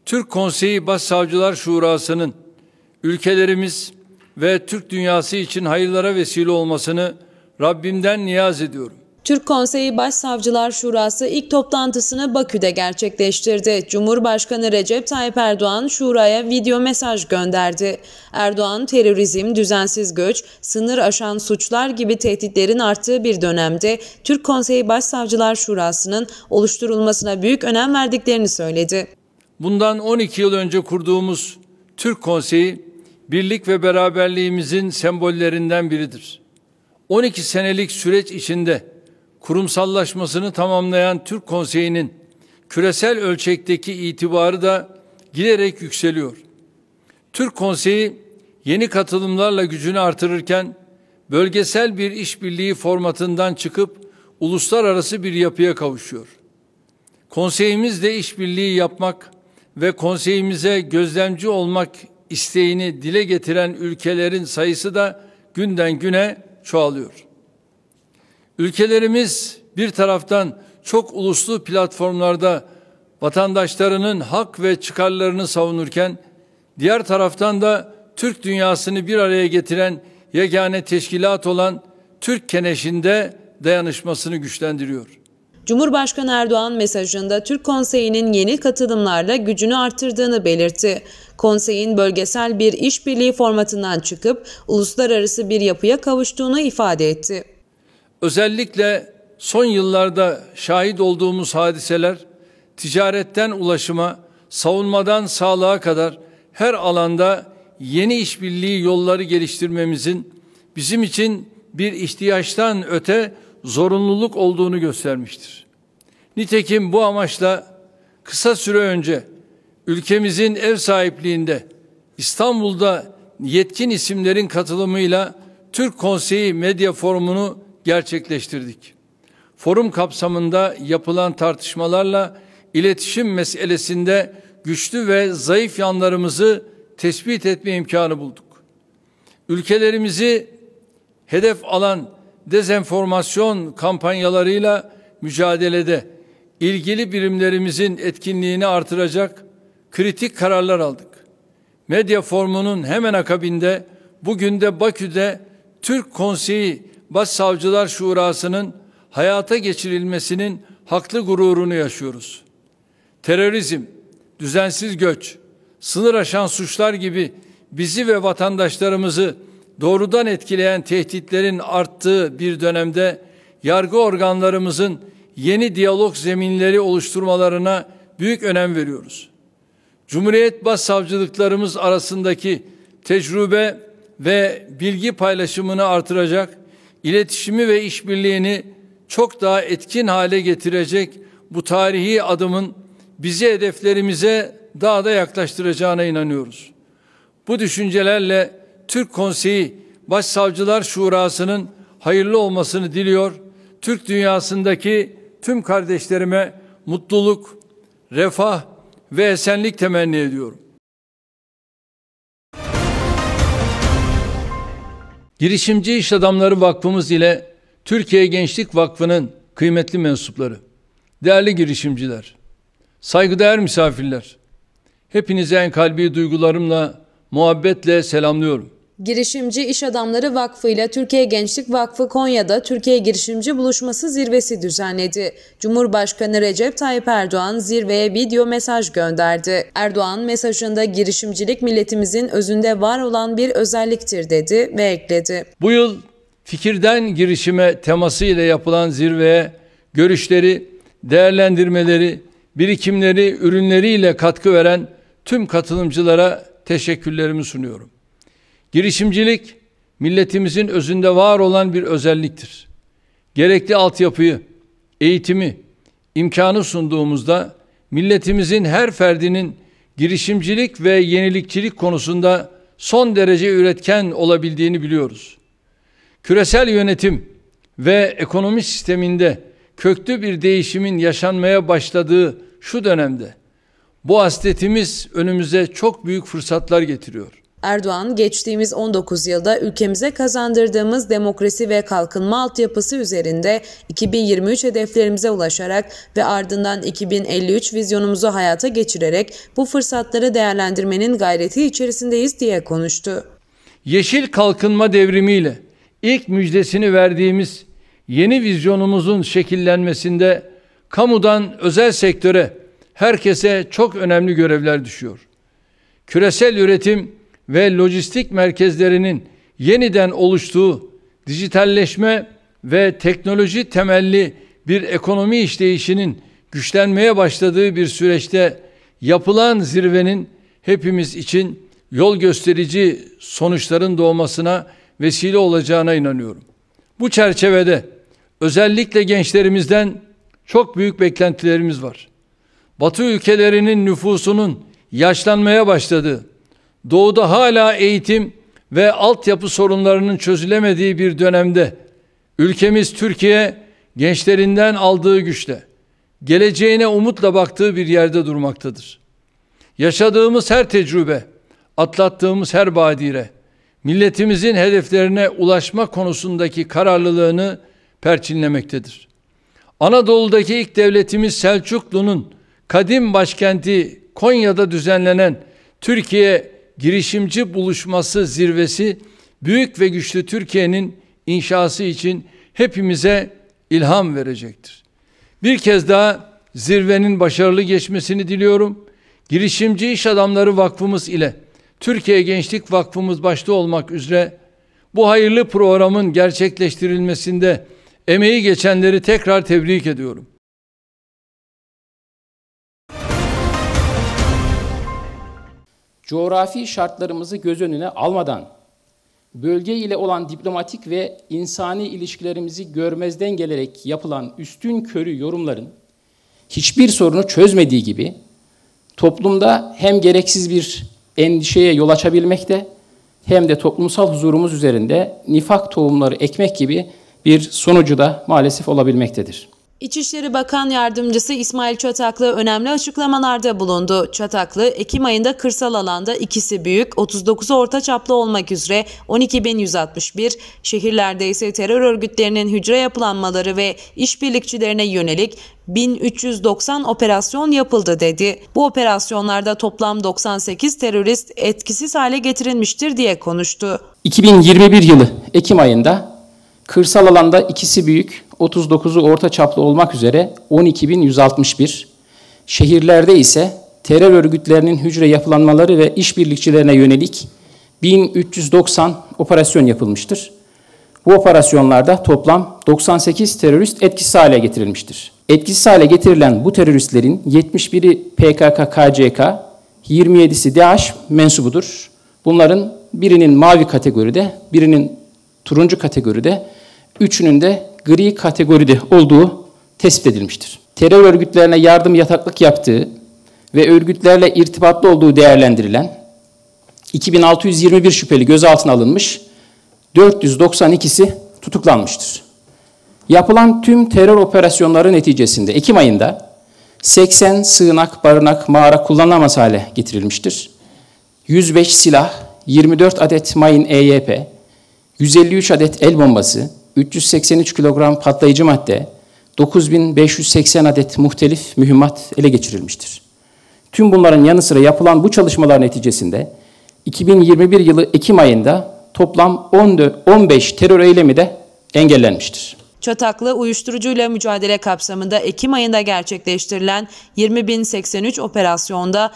Türk Konseyi Başsavcılar Şurası'nın ülkelerimiz ve Türk dünyası için hayırlara vesile olmasını Rabbimden niyaz ediyorum. Türk Konseyi Başsavcılar Şurası ilk toplantısını Bakü'de gerçekleştirdi. Cumhurbaşkanı Recep Tayyip Erdoğan Şura'ya video mesaj gönderdi. Erdoğan, terörizm, düzensiz göç, sınır aşan suçlar gibi tehditlerin arttığı bir dönemde Türk Konseyi Başsavcılar Şurası'nın oluşturulmasına büyük önem verdiklerini söyledi. Bundan 12 yıl önce kurduğumuz Türk Konseyi, birlik ve beraberliğimizin sembollerinden biridir. 12 senelik süreç içinde kurumsallaşmasını tamamlayan Türk Konseyi'nin küresel ölçekteki itibarı da giderek yükseliyor. Türk Konseyi yeni katılımlarla gücünü artırırken bölgesel bir işbirliği formatından çıkıp uluslararası bir yapıya kavuşuyor. Konseyimizle işbirliği yapmak ve konseyimize gözlemci olmak isteğini dile getiren ülkelerin sayısı da günden güne çoğalıyor. Ülkelerimiz bir taraftan çok uluslu platformlarda vatandaşlarının hak ve çıkarlarını savunurken, diğer taraftan da Türk dünyasını bir araya getiren yegane teşkilat olan Türk Keneşi'nde dayanışmasını güçlendiriyor. Cumhurbaşkanı Erdoğan mesajında Türk Konseyi'nin yeni katılımlarla gücünü artırdığını belirtti. Konseyin bölgesel bir işbirliği formatından çıkıp uluslararası bir yapıya kavuştuğunu ifade etti. Özellikle son yıllarda şahit olduğumuz hadiseler, ticaretten ulaşıma, savunmadan sağlığa kadar her alanda yeni işbirliği yolları geliştirmemizin bizim için bir ihtiyaçtan öte zorunluluk olduğunu göstermiştir. Nitekim bu amaçla kısa süre önce ülkemizin ev sahipliğinde İstanbul'da yetkin isimlerin katılımıyla Türk Konseyi Medya Forumu'nu gerçekleştirdik. Forum kapsamında yapılan tartışmalarla iletişim meselesinde güçlü ve zayıf yanlarımızı tespit etme imkanı bulduk. Ülkelerimizi hedef alan dezenformasyon kampanyalarıyla mücadelede ilgili birimlerimizin etkinliğini artıracak kritik kararlar aldık. Medya Forumu'nun hemen akabinde bugün de Bakü'de Türk Konseyi Başsavcılar Şurası'nın hayata geçirilmesinin haklı gururunu yaşıyoruz. Terörizm, düzensiz göç, sınır aşan suçlar gibi bizi ve vatandaşlarımızı doğrudan etkileyen tehditlerin arttığı bir dönemde yargı organlarımızın yeni diyalog zeminleri oluşturmalarına büyük önem veriyoruz. Cumhuriyet Başsavcılıklarımız arasındaki tecrübe ve bilgi paylaşımını artıracak, iletişimi ve işbirliğini çok daha etkin hale getirecek bu tarihi adımın bizi hedeflerimize daha da yaklaştıracağına inanıyoruz. Bu düşüncelerle Türk Konseyi Başsavcılar Şurası'nın hayırlı olmasını diliyor. Türk dünyasındaki tüm kardeşlerime mutluluk, refah ve esenlik temenni ediyorum. Girişimci İş Adamları Vakfımız ile Türkiye Gençlik Vakfı'nın kıymetli mensupları, değerli girişimciler, saygıdeğer misafirler, hepinize en kalbi duygularımla, muhabbetle selamlıyorum. Girişimci İş Adamları Vakfı ile Türkiye Gençlik Vakfı Konya'da Türkiye Girişimci Buluşması zirvesi düzenledi. Cumhurbaşkanı Recep Tayyip Erdoğan zirveye video mesaj gönderdi. Erdoğan mesajında girişimcilik milletimizin özünde var olan bir özelliktir dedi ve ekledi. Bu yıl fikirden girişime teması ile yapılan zirveye görüşleri, değerlendirmeleri, birikimleri, ürünleriyle katkı veren tüm katılımcılara teşekkürlerimi sunuyorum. Girişimcilik, milletimizin özünde var olan bir özelliktir. Gerekli altyapıyı, eğitimi, imkanı sunduğumuzda milletimizin her ferdinin girişimcilik ve yenilikçilik konusunda son derece üretken olabildiğini biliyoruz. Küresel yönetim ve ekonomi sisteminde köklü bir değişimin yaşanmaya başladığı şu dönemde bu hasletimiz önümüze çok büyük fırsatlar getiriyor. Erdoğan, geçtiğimiz 19 yılda ülkemize kazandırdığımız demokrasi ve kalkınma altyapısı üzerinde 2023 hedeflerimize ulaşarak ve ardından 2053 vizyonumuzu hayata geçirerek bu fırsatları değerlendirmenin gayreti içerisindeyiz diye konuştu. Yeşil kalkınma devrimiyle ilk müjdesini verdiğimiz yeni vizyonumuzun şekillenmesinde kamudan özel sektöre, herkese çok önemli görevler düşüyor. Küresel üretim ve lojistik merkezlerinin yeniden oluştuğu, dijitalleşme ve teknoloji temelli bir ekonomi işleyişinin güçlenmeye başladığı bir süreçte yapılan zirvenin hepimiz için yol gösterici sonuçların doğmasına vesile olacağına inanıyorum. Bu çerçevede özellikle gençlerimizden çok büyük beklentilerimiz var. Batı ülkelerinin nüfusunun yaşlanmaya başladığı, doğuda hala eğitim ve altyapı sorunlarının çözülemediği bir dönemde ülkemiz Türkiye gençlerinden aldığı güçle, geleceğine umutla baktığı bir yerde durmaktadır. Yaşadığımız her tecrübe, atlattığımız her badire, milletimizin hedeflerine ulaşma konusundaki kararlılığını perçinlemektedir. Anadolu'daki ilk devletimiz Selçuklu'nun kadim başkenti Konya'da düzenlenen Türkiye Girişimci Buluşması Zirvesi, büyük ve güçlü Türkiye'nin inşası için hepimize ilham verecektir. Bir kez daha zirvenin başarılı geçmesini diliyorum. Girişimci İş Adamları Vakfımız ile Türkiye Gençlik Vakfımız başta olmak üzere bu hayırlı programın gerçekleştirilmesinde emeği geçenleri tekrar tebrik ediyorum. Coğrafi şartlarımızı göz önüne almadan, bölge ile olan diplomatik ve insani ilişkilerimizi görmezden gelerek yapılan üstünkörü yorumların hiçbir sorunu çözmediği gibi, toplumda hem gereksiz bir endişeye yol açabilmekte, hem de toplumsal huzurumuz üzerinde nifak tohumları ekmek gibi bir sonucu da maalesef olabilmektedir. İçişleri Bakan Yardımcısı İsmail Çataklı önemli açıklamalarda bulundu. Çataklı, Ekim ayında kırsal alanda ikisi büyük, 39'u orta çaplı olmak üzere 12.161, şehirlerde ise terör örgütlerinin hücre yapılanmaları ve işbirlikçilerine yönelik 1390 operasyon yapıldı dedi. Bu operasyonlarda toplam 98 terörist etkisiz hale getirilmiştir diye konuştu. 2021 yılı Ekim ayında kırsal alanda ikisi büyük, 39'u orta çaplı olmak üzere 12.161, şehirlerde ise terör örgütlerinin hücre yapılanmaları ve işbirlikçilerine yönelik 1390 operasyon yapılmıştır. Bu operasyonlarda toplam 98 terörist etkisiz hale getirilmiştir. Etkisiz hale getirilen bu teröristlerin 71'i PKK-KCK, 27'si DAEŞ mensubudur. Bunların birinin mavi kategoride, birinin turuncu kategoride, üçünün de gri kategoride olduğu tespit edilmiştir. Terör örgütlerine yardım yataklık yaptığı ve örgütlerle irtibatlı olduğu değerlendirilen 2621 şüpheli gözaltına alınmış, 492'si tutuklanmıştır. Yapılan tüm terör operasyonları neticesinde Ekim ayında 80 sığınak, barınak, mağara kullanılamaz hale getirilmiştir. 105 silah, 24 adet mayın EYP, 153 adet el bombası, 383 kilogram patlayıcı madde, 9580 adet muhtelif mühimmat ele geçirilmiştir. Tüm bunların yanı sıra yapılan bu çalışmalar neticesinde 2021 yılı Ekim ayında toplam 15 terör eylemi de engellenmiştir. Çataklı, uyuşturucuyla mücadele kapsamında Ekim ayında gerçekleştirilen 20.083 operasyonda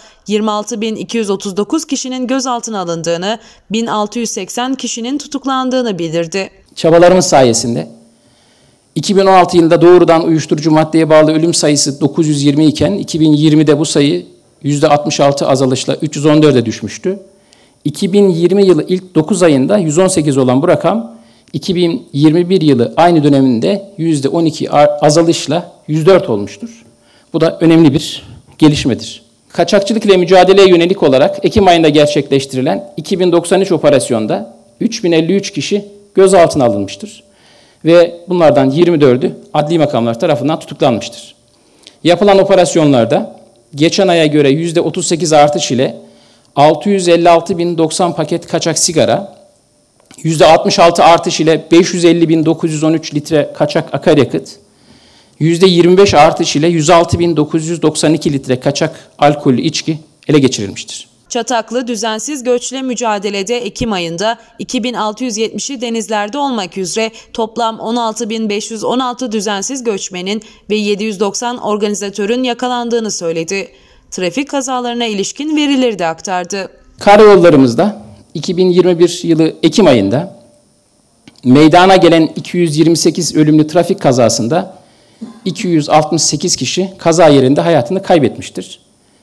26.239 kişinin gözaltına alındığını, 1.680 kişinin tutuklandığını bildirdi. Çabalarımız sayesinde 2016 yılında doğrudan uyuşturucu maddeye bağlı ölüm sayısı 920 iken 2020'de bu sayı %66 azalışla 314'e düşmüştü. 2020 yılı ilk 9 ayında 118 olan bu rakam 2021 yılı aynı döneminde %12 azalışla 104 olmuştur. Bu da önemli bir gelişmedir. Kaçakçılık ile mücadeleye yönelik olarak Ekim ayında gerçekleştirilen 2093 operasyonda 3053 kişi gözaltına alınmıştır. Ve bunlardan 24'ü adli makamlar tarafından tutuklanmıştır. Yapılan operasyonlarda geçen aya göre %38 artış ile 656.090 paket kaçak sigara, %66 artış ile 550.913 litre kaçak akaryakıt, %25 artış ile 106.992 litre kaçak alkollü içki ele geçirilmiştir. Çataklı düzensiz göçle mücadelede Ekim ayında 2670'i denizlerde olmak üzere toplam 16.516 düzensiz göçmenin ve 790 organizatörün yakalandığını söyledi. Trafik kazalarına ilişkin verileri de aktardı. Karayollarımızda 2021 yılı Ekim ayında meydana gelen 228 ölümlü trafik kazasında 268 kişi kaza yerinde hayatını kaybetmiştir.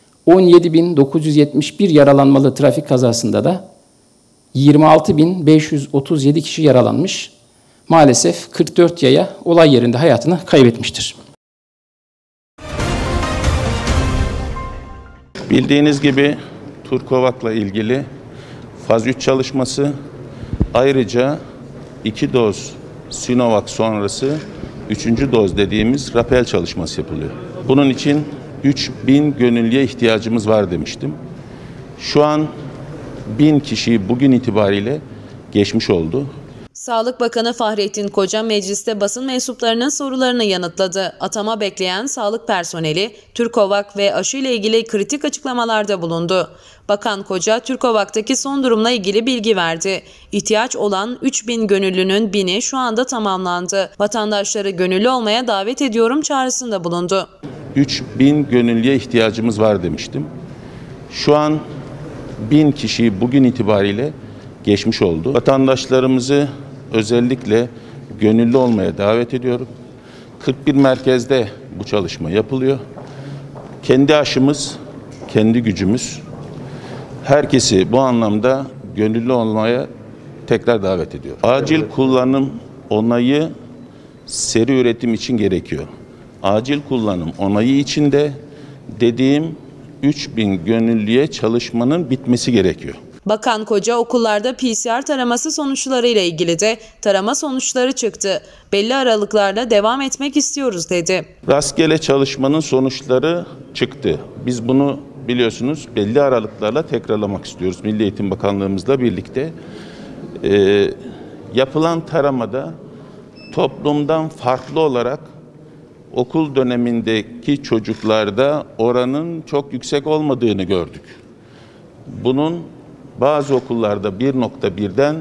17.971 yaralanmalı trafik kazasında da 26.537 kişi yaralanmış. Maalesef 44 yaya olay yerinde hayatını kaybetmiştir. Bildiğiniz gibi Turkovak'la ilgili faz 3 çalışması, ayrıca 2 doz Sinovac sonrası 3. doz dediğimiz rapel çalışması yapılıyor. Bunun için 3000 gönüllüye ihtiyacımız var demiştim. Şu an 1000 kişiyi bugün itibariyle geçmiş oldu. Sağlık Bakanı Fahrettin Koca mecliste basın mensuplarının sorularını yanıtladı. Atama bekleyen sağlık personeli Turkovak ve aşı ile ilgili kritik açıklamalarda bulundu. Bakan Koca Turkovak'taki son durumla ilgili bilgi verdi. İhtiyaç olan 3000 gönüllünün 1000'i şu anda tamamlandı. Vatandaşları gönüllü olmaya davet ediyorum çağrısında bulundu. 3000 gönüllüye ihtiyacımız var demiştim. Şu an 1000 kişiyi bugün itibariyle geçmiş oldu. Vatandaşlarımızı özellikle gönüllü olmaya davet ediyorum. 41 merkezde bu çalışma yapılıyor. Kendi aşımız, kendi gücümüz. Herkesi bu anlamda gönüllü olmaya tekrar davet ediyor. Acil kullanım onayı seri üretim için gerekiyor. Acil kullanım onayı için de dediğim 3000 gönüllüye çalışmanın bitmesi gerekiyor. Bakan Koca okullarda PCR taraması sonuçlarıyla ilgili de tarama sonuçları çıktı. Belli aralıklarla devam etmek istiyoruz dedi. Rastgele çalışmanın sonuçları çıktı. Biz bunu biliyorsunuz belli aralıklarla tekrarlamak istiyoruz. Milli Eğitim Bakanlığımızla birlikte. Yapılan taramada toplumdan farklı olarak okul dönemindeki çocuklarda oranın çok yüksek olmadığını gördük. Bunun bazı okullarda 1.1'den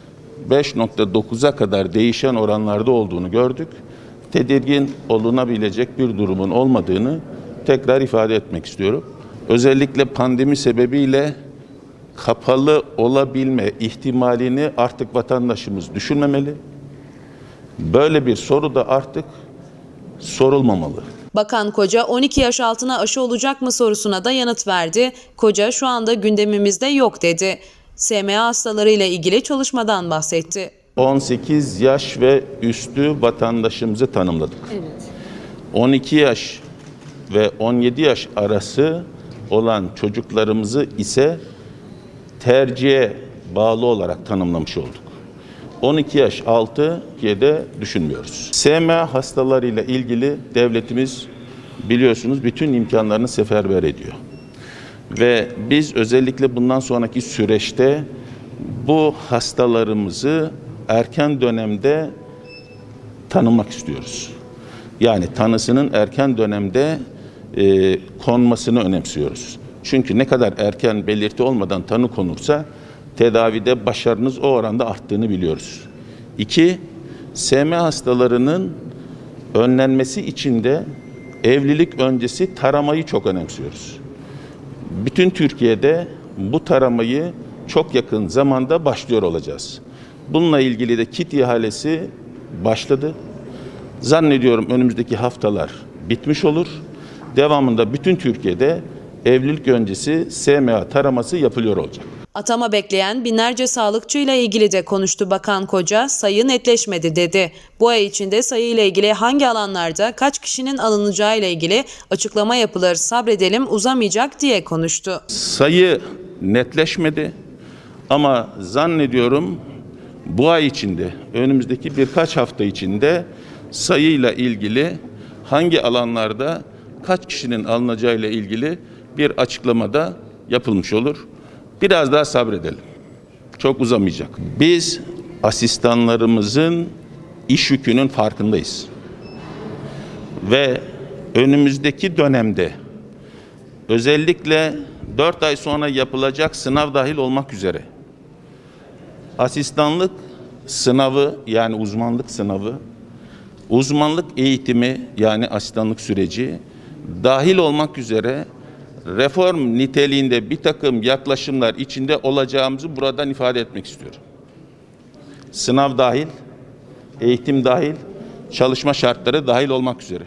5.9'a kadar değişen oranlarda olduğunu gördük. Tedirgin olunabilecek bir durumun olmadığını tekrar ifade etmek istiyorum. Özellikle pandemi sebebiyle kapalı olabilme ihtimalini artık vatandaşımız düşünmemeli. Böyle bir soru da artık sorulmamalı. Bakan Koca 12 yaş altına aşı olacak mı sorusuna da yanıt verdi. Koca şu anda gündemimizde yok dedi. SMA hastalarıyla ilgili çalışmadan bahsetti. 18 yaş ve üstü vatandaşımızı tanımladık. Evet. 12 yaş ve 17 yaş arası olan çocuklarımızı ise tercihe bağlı olarak tanımlamış olduk. 12 yaş altı de düşünmüyoruz. SMA hastalarıyla ilgili devletimiz biliyorsunuz bütün imkanlarını seferber ediyor. Ve biz özellikle bundan sonraki süreçte bu hastalarımızı erken dönemde tanımak istiyoruz. Yani tanısının erken dönemde konmasını önemsiyoruz. Çünkü ne kadar erken belirti olmadan tanı konursa tedavide başarınız o oranda arttığını biliyoruz. 2, SMA hastalarının önlenmesi için de evlilik öncesi taramayı çok önemsiyoruz. Bütün Türkiye'de bu taramayı çok yakın zamanda başlıyor olacağız. Bununla ilgili de kit ihalesi başladı. Zannediyorum önümüzdeki haftalar bitmiş olur. Devamında bütün Türkiye'de evlilik öncesi SMA taraması yapılıyor olacak. Atama bekleyen binlerce sağlıkçı ile ilgili de konuştu Bakan Koca, sayı netleşmedi dedi. Bu ay içinde sayı ile ilgili hangi alanlarda kaç kişinin alınacağı ile ilgili açıklama yapılır, sabredelim uzamayacak diye konuştu. Sayı netleşmedi ama zannediyorum bu ay içinde, önümüzdeki birkaç hafta içinde sayıyla ilgili hangi alanlarda kaç kişinin alınacağı ile ilgili bir açıklamada yapılmış olur. Biraz daha sabredelim. Çok uzamayacak. Biz asistanlarımızın iş yükünün farkındayız. Ve önümüzdeki dönemde özellikle 4 ay sonra yapılacak sınav dahil olmak üzere asistanlık sınavı, yani uzmanlık sınavı, uzmanlık eğitimi, yani asistanlık süreci dahil olmak üzere reform niteliğinde bir takım yaklaşımlar içinde olacağımızı buradan ifade etmek istiyorum. Sınav dahil, eğitim dahil, çalışma şartları dahil olmak üzere.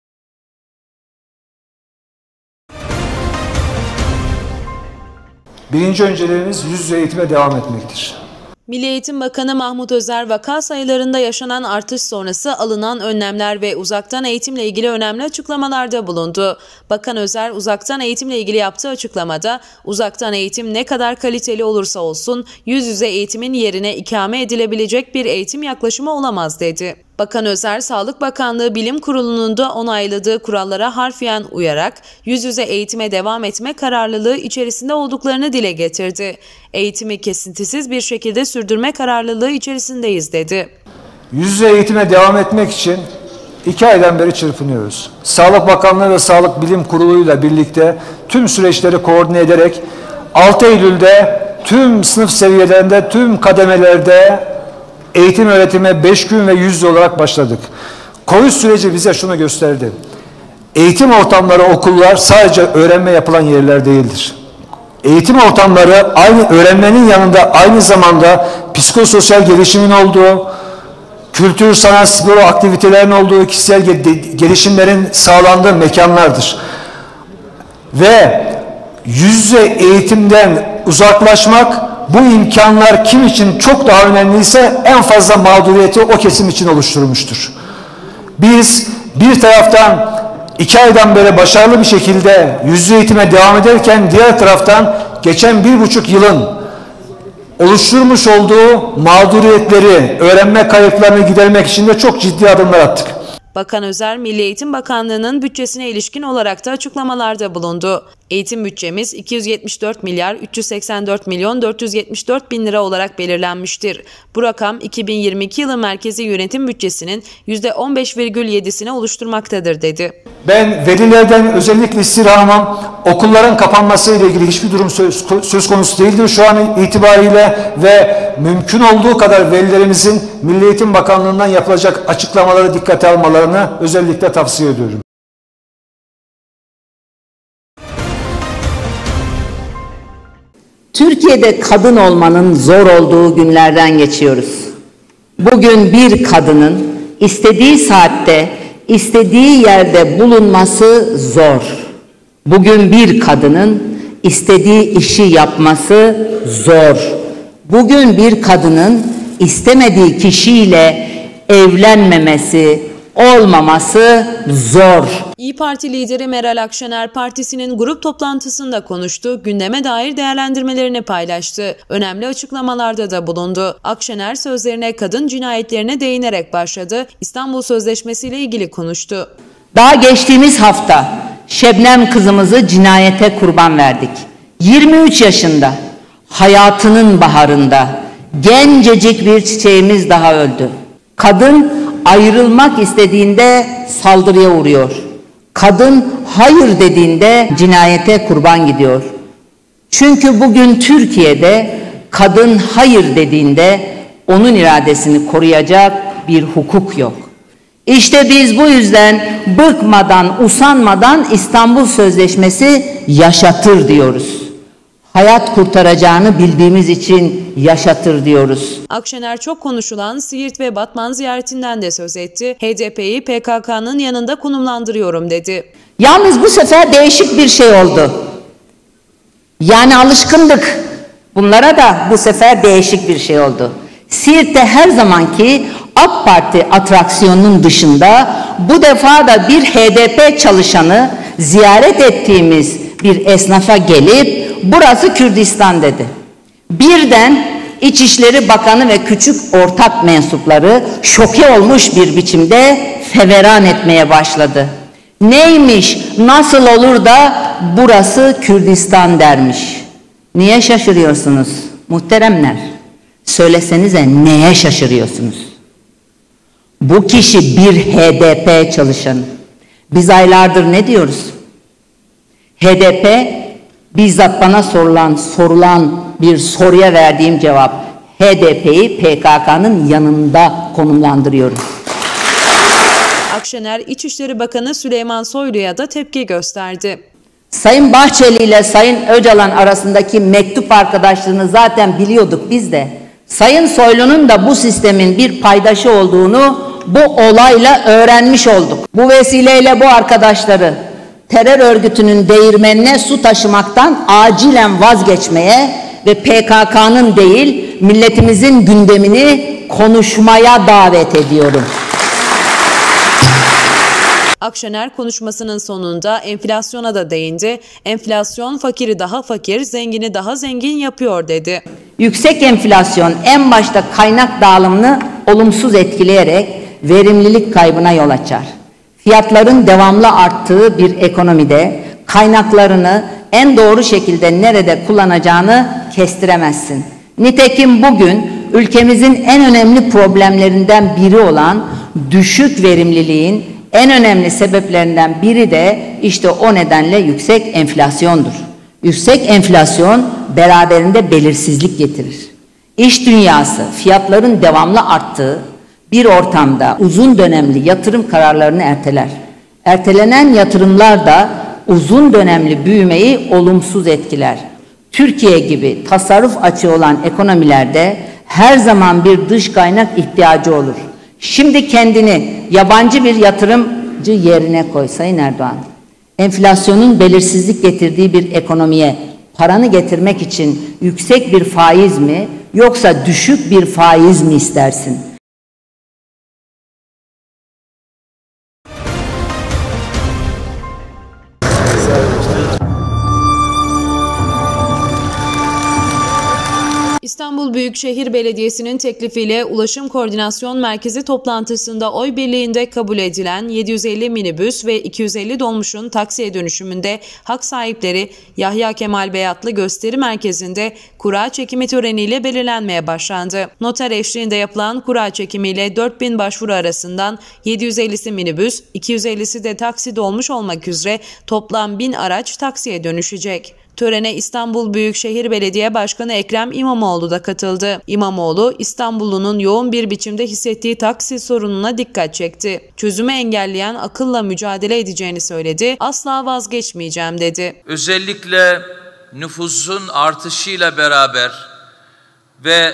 Birinci önceliğimiz yüz yüze eğitime devam etmektir. Milli Eğitim Bakanı Mahmut Özer, vaka sayılarında yaşanan artış sonrası alınan önlemler ve uzaktan eğitimle ilgili önemli açıklamalarda bulundu. Bakan Özer, uzaktan eğitimle ilgili yaptığı açıklamada, uzaktan eğitim ne kadar kaliteli olursa olsun, yüz yüze eğitimin yerine ikame edilebilecek bir eğitim yaklaşımı olamaz dedi. Bakan Özer, Sağlık Bakanlığı Bilim Kurulu'nun da onayladığı kurallara harfiyen uyarak yüz yüze eğitime devam etme kararlılığı içerisinde olduklarını dile getirdi. Eğitimi kesintisiz bir şekilde sürdürme kararlılığı içerisindeyiz dedi. Yüz yüze eğitime devam etmek için 2 aydan beri çırpınıyoruz. Sağlık Bakanlığı ve Sağlık Bilim Kurulu'yla birlikte tüm süreçleri koordine ederek 6 Eylül'de tüm sınıf seviyelerinde, tüm kademelerde eğitim öğretime 5 gün ve yüz yüze olarak başladık. Covid süreci bize şunu gösterdi. Eğitim ortamları, okullar sadece öğrenme yapılan yerler değildir. Eğitim ortamları aynı öğrenmenin yanında aynı zamanda psikososyal gelişimin olduğu, kültür, sanat, spor aktivitelerin olduğu, kişisel gelişimlerin sağlandığı mekanlardır. Ve yüz yüze eğitimden uzaklaşmak, bu imkanlar kim için çok daha önemliyse en fazla mağduriyeti o kesim için oluşturmuştur. Biz bir taraftan 2 aydan beri başarılı bir şekilde yüz yüze eğitime devam ederken diğer taraftan geçen 1,5 yılın oluşturmuş olduğu mağduriyetleri, öğrenme kayıplarını gidermek için de çok ciddi adımlar attık. Bakan Özer, Milli Eğitim Bakanlığı'nın bütçesine ilişkin olarak da açıklamalarda bulundu. Eğitim bütçemiz 274 milyar 384 milyon 474 bin lira olarak belirlenmiştir. Bu rakam 2022 yılı merkezi yönetim bütçesinin %15,7'sini oluşturmaktadır dedi. Ben velilerden özellikle istirhamım, okulların kapanması ile ilgili hiçbir durum söz konusu değildir şu an itibariyle ve mümkün olduğu kadar velilerimizin Milli Eğitim Bakanlığı'ndan yapılacak açıklamaları dikkate almalarını özellikle tavsiye ediyorum. Türkiye'de kadın olmanın zor olduğu günlerden geçiyoruz. Bugün bir kadının istediği saatte, istediği yerde bulunması zor. Bugün bir kadının istediği işi yapması zor. Bugün bir kadının istemediği kişiyle evlenmemesi, olmaması zor. İYİ Parti lideri Meral Akşener partisinin grup toplantısında konuştu, gündeme dair değerlendirmelerini paylaştı. Önemli açıklamalarda da bulundu. Akşener sözlerine kadın cinayetlerine değinerek başladı. İstanbul Sözleşmesi ile ilgili konuştu. Daha geçtiğimiz hafta Şebnem kızımızı cinayete kurban verdik. 23 yaşında, hayatının baharında gencecik bir çiçeğimiz daha öldü. Kadın ayrılmak istediğinde saldırıya uğruyor. Kadın hayır dediğinde cinayete kurban gidiyor. Çünkü bugün Türkiye'de kadın hayır dediğinde onun iradesini koruyacak bir hukuk yok. İşte biz bu yüzden bıkmadan, usanmadan İstanbul Sözleşmesi yaşatır diyoruz. Hayat kurtaracağını bildiğimiz için yaşatır diyoruz. Akşener çok konuşulan Siirt ve Batman ziyaretinden de söz etti. HDP'yi PKK'nın yanında konumlandırıyorum dedi. Yalnız bu sefer değişik bir şey oldu. Yani alışkındık. Bunlara da bu sefer değişik bir şey oldu. Siirt'te her zamanki AK Parti atraksiyonunun dışında bu defa da bir HDP çalışanı ziyaret ettiğimiz bir esnafa gelip burası Kürdistan dedi. Birden İçişleri Bakanı ve küçük ortak mensupları şoke olmuş bir biçimde feveran etmeye başladı. Neymiş, nasıl olur da burası Kürdistan dermiş. Niye şaşırıyorsunuz muhteremler? Söylesenize neye şaşırıyorsunuz? Bu kişi bir HDP çalışanı. Biz aylardır ne diyoruz? HDP bizzat bana sorulan bir soruya verdiğim cevap. HDP'yi PKK'nın yanında konumlandırıyorum. Akşener, İçişleri Bakanı Süleyman Soylu'ya da tepki gösterdi. Sayın Bahçeli ile Sayın Öcalan arasındaki mektup arkadaşlığını zaten biliyorduk biz de. Sayın Soylu'nun da bu sistemin bir paydaşı olduğunu bu olayla öğrenmiş olduk. Bu vesileyle bu arkadaşları terör örgütünün değirmenine su taşımaktan acilen vazgeçmeye ve PKK'nın değil milletimizin gündemini konuşmaya davet ediyorum. Akşener konuşmasının sonunda enflasyona da değindi. Enflasyon fakiri daha fakir, zengini daha zengin yapıyor dedi. Yüksek enflasyon en başta kaynak dağılımını olumsuz etkileyerek verimlilik kaybına yol açar. Fiyatların devamlı arttığı bir ekonomide kaynaklarını en doğru şekilde nerede kullanacağını kestiremezsin. Nitekim bugün ülkemizin en önemli problemlerinden biri olan düşük verimliliğin en önemli sebeplerinden biri de işte o nedenle yüksek enflasyondur. Yüksek enflasyon beraberinde belirsizlik getirir. İş dünyası fiyatların devamlı arttığı bir ortamda uzun dönemli yatırım kararlarını erteler. Ertelenen yatırımlar da uzun dönemli büyümeyi olumsuz etkiler. Türkiye gibi tasarruf açığı olan ekonomilerde her zaman bir dış kaynak ihtiyacı olur. Şimdi kendini yabancı bir yatırımcı yerine koy Sayın Erdoğan. Enflasyonun belirsizlik getirdiği bir ekonomiye paranı getirmek için yüksek bir faiz mi yoksa düşük bir faiz mi istersin? İstanbul Büyükşehir Belediyesi'nin teklifiyle Ulaşım Koordinasyon Merkezi toplantısında oy birliğinde kabul edilen 750 minibüs ve 250 dolmuşun taksiye dönüşümünde hak sahipleri Yahya Kemal Beyatlı Gösteri Merkezi'nde kura çekimi töreniyle belirlenmeye başlandı. Noter eşliğinde yapılan kura çekimiyle 4000 başvuru arasından 750'si minibüs, 250'si de taksi dolmuş olmak üzere toplam 1000 araç taksiye dönüşecek. Törene İstanbul Büyükşehir Belediye Başkanı Ekrem İmamoğlu da katıldı. İmamoğlu, İstanbullunun yoğun bir biçimde hissettiği taksi sorununa dikkat çekti. Çözümü engelleyen akılla mücadele edeceğini söyledi, asla vazgeçmeyeceğim dedi. Özellikle nüfusun artışıyla beraber ve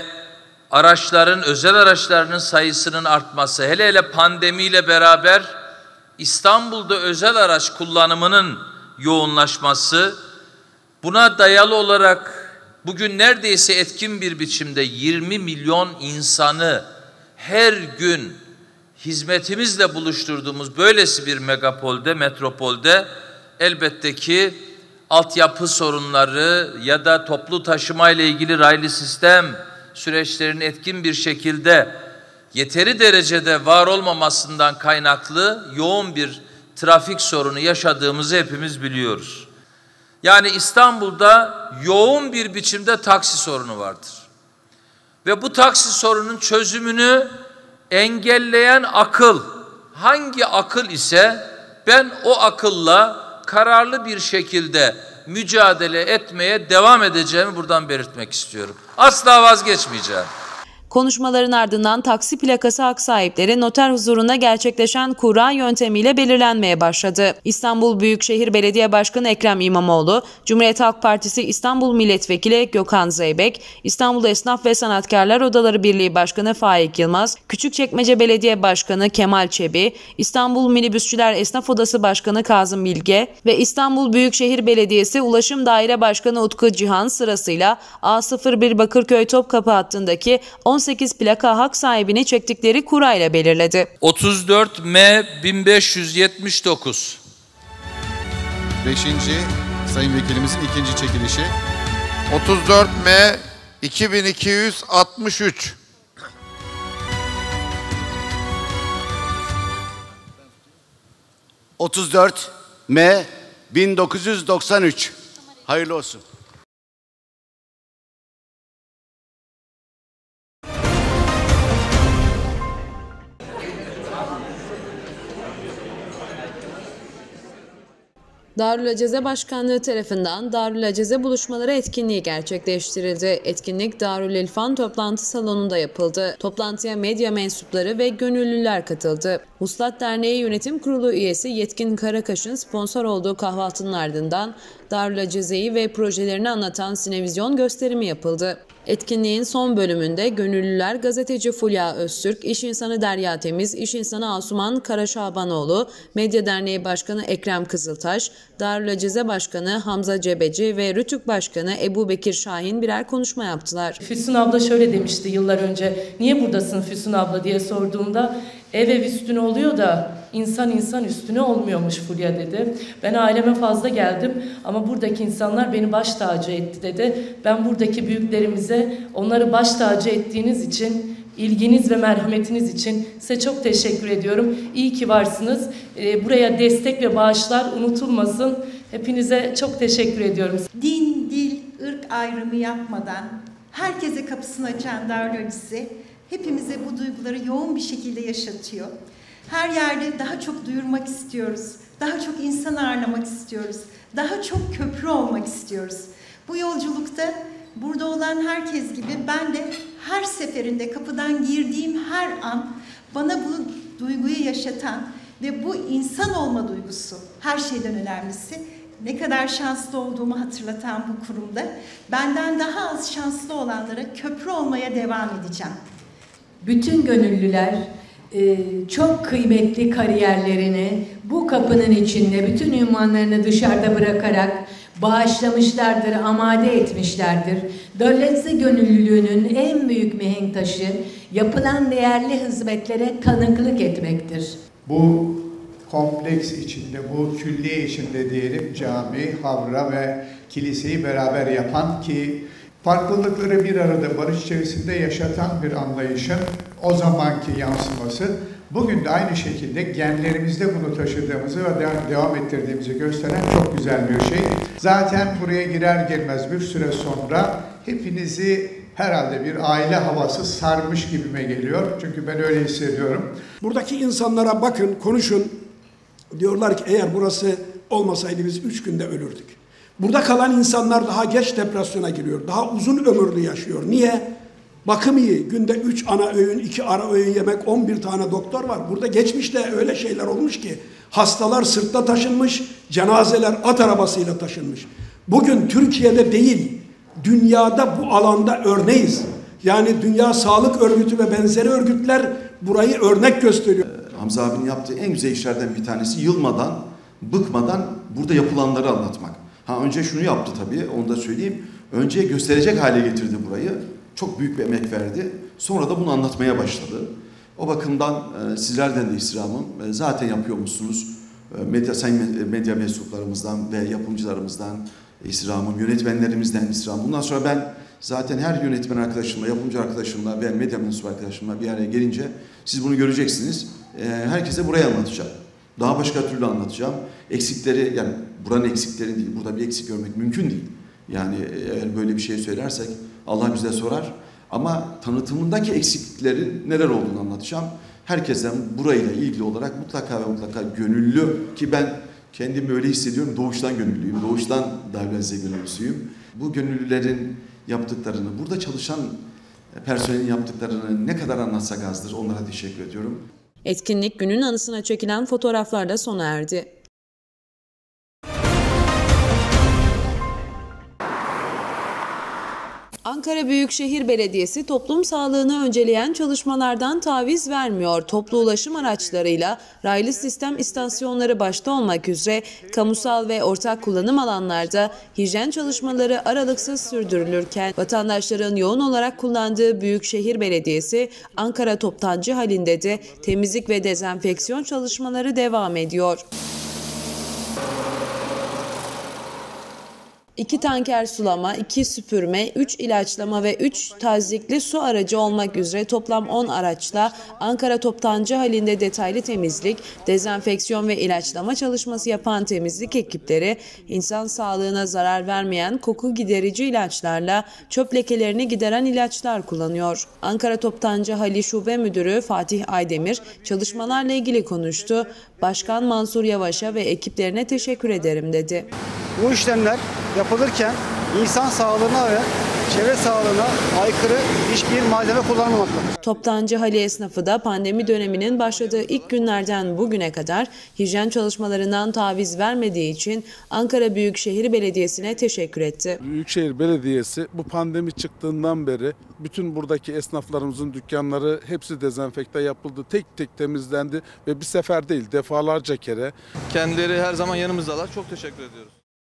özel araçlarının sayısının artması, hele hele pandemiyle beraber İstanbul'da özel araç kullanımının yoğunlaşması, buna dayalı olarak bugün neredeyse etkin bir biçimde 20 milyon insanı her gün hizmetimizle buluşturduğumuz böylesi bir metropolde elbette ki altyapı sorunları ya da toplu taşıma ile ilgili raylı sistem süreçlerinin etkin bir şekilde yeteri derecede var olmamasından kaynaklı yoğun bir trafik sorunu yaşadığımızı hepimiz biliyoruz. Yani İstanbul'da yoğun bir biçimde taksi sorunu vardır. Ve bu taksi sorunun çözümünü engelleyen akıl, hangi akıl ise ben o akılla kararlı bir şekilde mücadele etmeye devam edeceğimi buradan belirtmek istiyorum. Asla vazgeçmeyeceğim. Konuşmaların ardından taksi plakası hak sahipleri noter huzurunda gerçekleşen kura yöntemiyle belirlenmeye başladı. İstanbul Büyükşehir Belediye Başkanı Ekrem İmamoğlu, Cumhuriyet Halk Partisi İstanbul Milletvekili Gökhan Zeybek, İstanbul Esnaf ve Sanatkarlar Odaları Birliği Başkanı Faik Yılmaz, Küçükçekmece Belediye Başkanı Kemal Çebi, İstanbul Minibüsçüler Esnaf Odası Başkanı Kazım Bilge ve İstanbul Büyükşehir Belediyesi Ulaşım Daire Başkanı Utku Cihan sırasıyla A01 Bakırköy Topkapı hattındaki 18 plaka hak sahibini çektikleri kura ile belirledi. 34 M 1579. 5. Sayın Vekilimizin ikinci çekilişi. 34 M 2263. M 1993. Hayırlı olsun. Darülaceze Başkanlığı tarafından Darülaceze buluşmaları etkinliği gerçekleştirildi. Etkinlik Darülilfan toplantı salonunda yapıldı. Toplantıya medya mensupları ve gönüllüler katıldı. Vuslat Derneği Yönetim Kurulu üyesi Yetkin Karakaş'ın sponsor olduğu kahvaltının ardından Darülaceze'yi ve projelerini anlatan sinevizyon gösterimi yapıldı. Etkinliğin son bölümünde gönüllüler gazeteci Fulya Öztürk, iş insanı Derya Temiz, iş insanı Asuman Karaşabanoğlu, Medya Derneği Başkanı Ekrem Kızıltaş, Darülaceze Başkanı Hamza Cebeci ve Rütük Başkanı Ebu Bekir Şahin birer konuşma yaptılar. Füsun abla şöyle demişti yıllar önce, niye buradasın Füsun abla diye sorduğumda, ev üstüne oluyor da insan üstüne olmuyormuş Fulya dedi. Ben aileme fazla geldim ama buradaki insanlar beni baş tacı etti dedi. Ben buradaki büyüklerimize onları baş tacı ettiğiniz için, ilginiz ve merhametiniz için size çok teşekkür ediyorum. İyi ki varsınız. Buraya destek ve bağışlar unutulmasın. Hepinize çok teşekkür ediyorum. Din, dil, ırk ayrımı yapmadan herkese kapısını açan Darülaceze hepimize bu duyguları yoğun bir şekilde yaşatıyor. Her yerde daha çok duyurmak istiyoruz, daha çok insan ağırlamak istiyoruz, daha çok köprü olmak istiyoruz. Bu yolculukta burada olan herkes gibi ben de her seferinde kapıdan girdiğim her an bana bu duyguyu yaşatan ve bu insan olma duygusu her şeyden önemlisi. Ne kadar şanslı olduğumu hatırlatan bu kurumda benden daha az şanslı olanlara köprü olmaya devam edeceğim. Bütün gönüllüler çok kıymetli kariyerlerini bu kapının içinde bütün ünvanlarını dışarıda bırakarak bağışlamışlardır, amade etmişlerdir. Darülaceze gönüllülüğünün en büyük mihenk taşı yapılan değerli hizmetlere tanıklık etmektir. Bu kompleks içinde, bu külliye içinde diyelim cami, havra ve kiliseyi beraber yapan ki farklılıkları bir arada barış içerisinde yaşatan bir anlayışın o zamanki yansıması, bugün de aynı şekilde genlerimizde bunu taşıdığımızı ve devam ettirdiğimizi gösteren çok güzel bir şey. Zaten buraya girer girmez bir süre sonra hepinizi herhalde bir aile havası sarmış gibime geliyor. Çünkü ben öyle hissediyorum. Buradaki insanlara bakın, konuşun. Diyorlar ki eğer burası olmasaydı biz 3 günde ölürdük. Burada kalan insanlar daha geç depresyona giriyor. Daha uzun ömürlü yaşıyor. Niye? Bakım iyi. Günde 3 ana öğün, 2 ara öğün yemek, 11 tane doktor var. Burada geçmişte öyle şeyler olmuş ki hastalar sırtta taşınmış, cenazeler at arabasıyla taşınmış. Bugün Türkiye'de değil, dünyada bu alanda örneğiz. Yani Dünya Sağlık Örgütü ve benzeri örgütler burayı örnek gösteriyor. Hamza abinin yaptığı en güzel işlerden bir tanesi yılmadan, bıkmadan burada yapılanları anlatmak. Önce şunu yaptı tabii, onu da söyleyeyim. Önce gösterecek hale getirdi burayı. Çok büyük bir emek verdi. Sonra da bunu anlatmaya başladı. O bakımdan sizlerden de istirhamım. Zaten yapıyormuşsunuz. Sayın medya mensuplarımızdan ve yapımcılarımızdan istirhamım, yönetmenlerimizden istirhamım. Bundan sonra ben zaten her yönetmen arkadaşımla, yapımcı arkadaşımla ve medya mensup arkadaşımla bir araya gelince siz bunu göreceksiniz. Herkese burayı anlatacağım. Daha başka türlü anlatacağım. Eksikleri, yani buranın eksikleri değil, burada bir eksik görmek mümkün değil. Yani eğer böyle bir şey söylersek Allah bize sorar. Ama tanıtımındaki eksikliklerin neler olduğunu anlatacağım. Herkesten burayla ilgili olarak mutlaka ve mutlaka gönüllü, ki ben kendimi öyle hissediyorum, doğuştan gönüllüyüm, doğuştan Darülaceze gönüllüsüyüm. Bu gönüllülerin yaptıklarını, burada çalışan personelin yaptıklarını ne kadar anlatsak azdır, onlara teşekkür ediyorum. Etkinlik günün anısına çekilen fotoğraflarla sona erdi. Ankara Büyükşehir Belediyesi toplum sağlığını önceleyen çalışmalardan taviz vermiyor. Toplu ulaşım araçlarıyla raylı sistem istasyonları başta olmak üzere kamusal ve ortak kullanım alanlarda hijyen çalışmaları aralıksız sürdürülürken vatandaşların yoğun olarak kullandığı Büyükşehir Belediyesi Ankara Toptancı halinde de temizlik ve dezenfeksiyon çalışmaları devam ediyor. 2 tanker sulama, 2 süpürme, 3 ilaçlama ve 3 tazyikli su aracı olmak üzere toplam 10 araçla Ankara Toptancı Hali'nde detaylı temizlik, dezenfeksiyon ve ilaçlama çalışması yapan temizlik ekipleri, insan sağlığına zarar vermeyen koku giderici ilaçlarla çöp lekelerini gideren ilaçlar kullanıyor. Ankara Toptancı Hali Şube Müdürü Fatih Aydemir çalışmalarla ilgili konuştu. Başkan Mansur Yavaş'a ve ekiplerine teşekkür ederim dedi. Bu işlemler yapılırken insan sağlığına ve çevre sağlığına aykırı hiçbir malzeme kullanılmamaktadır. Toptancı Hali esnafı da pandemi döneminin başladığı ilk günlerden bugüne kadar hijyen çalışmalarından taviz vermediği için Ankara Büyükşehir Belediyesi'ne teşekkür etti. Büyükşehir Belediyesi bu pandemi çıktığından beri bütün buradaki esnaflarımızın dükkanları hepsi dezenfekte yapıldı. Tek tek temizlendi ve bir sefer değil defalarca kere. Kendileri her zaman yanımızdalar. Çok teşekkür ediyoruz.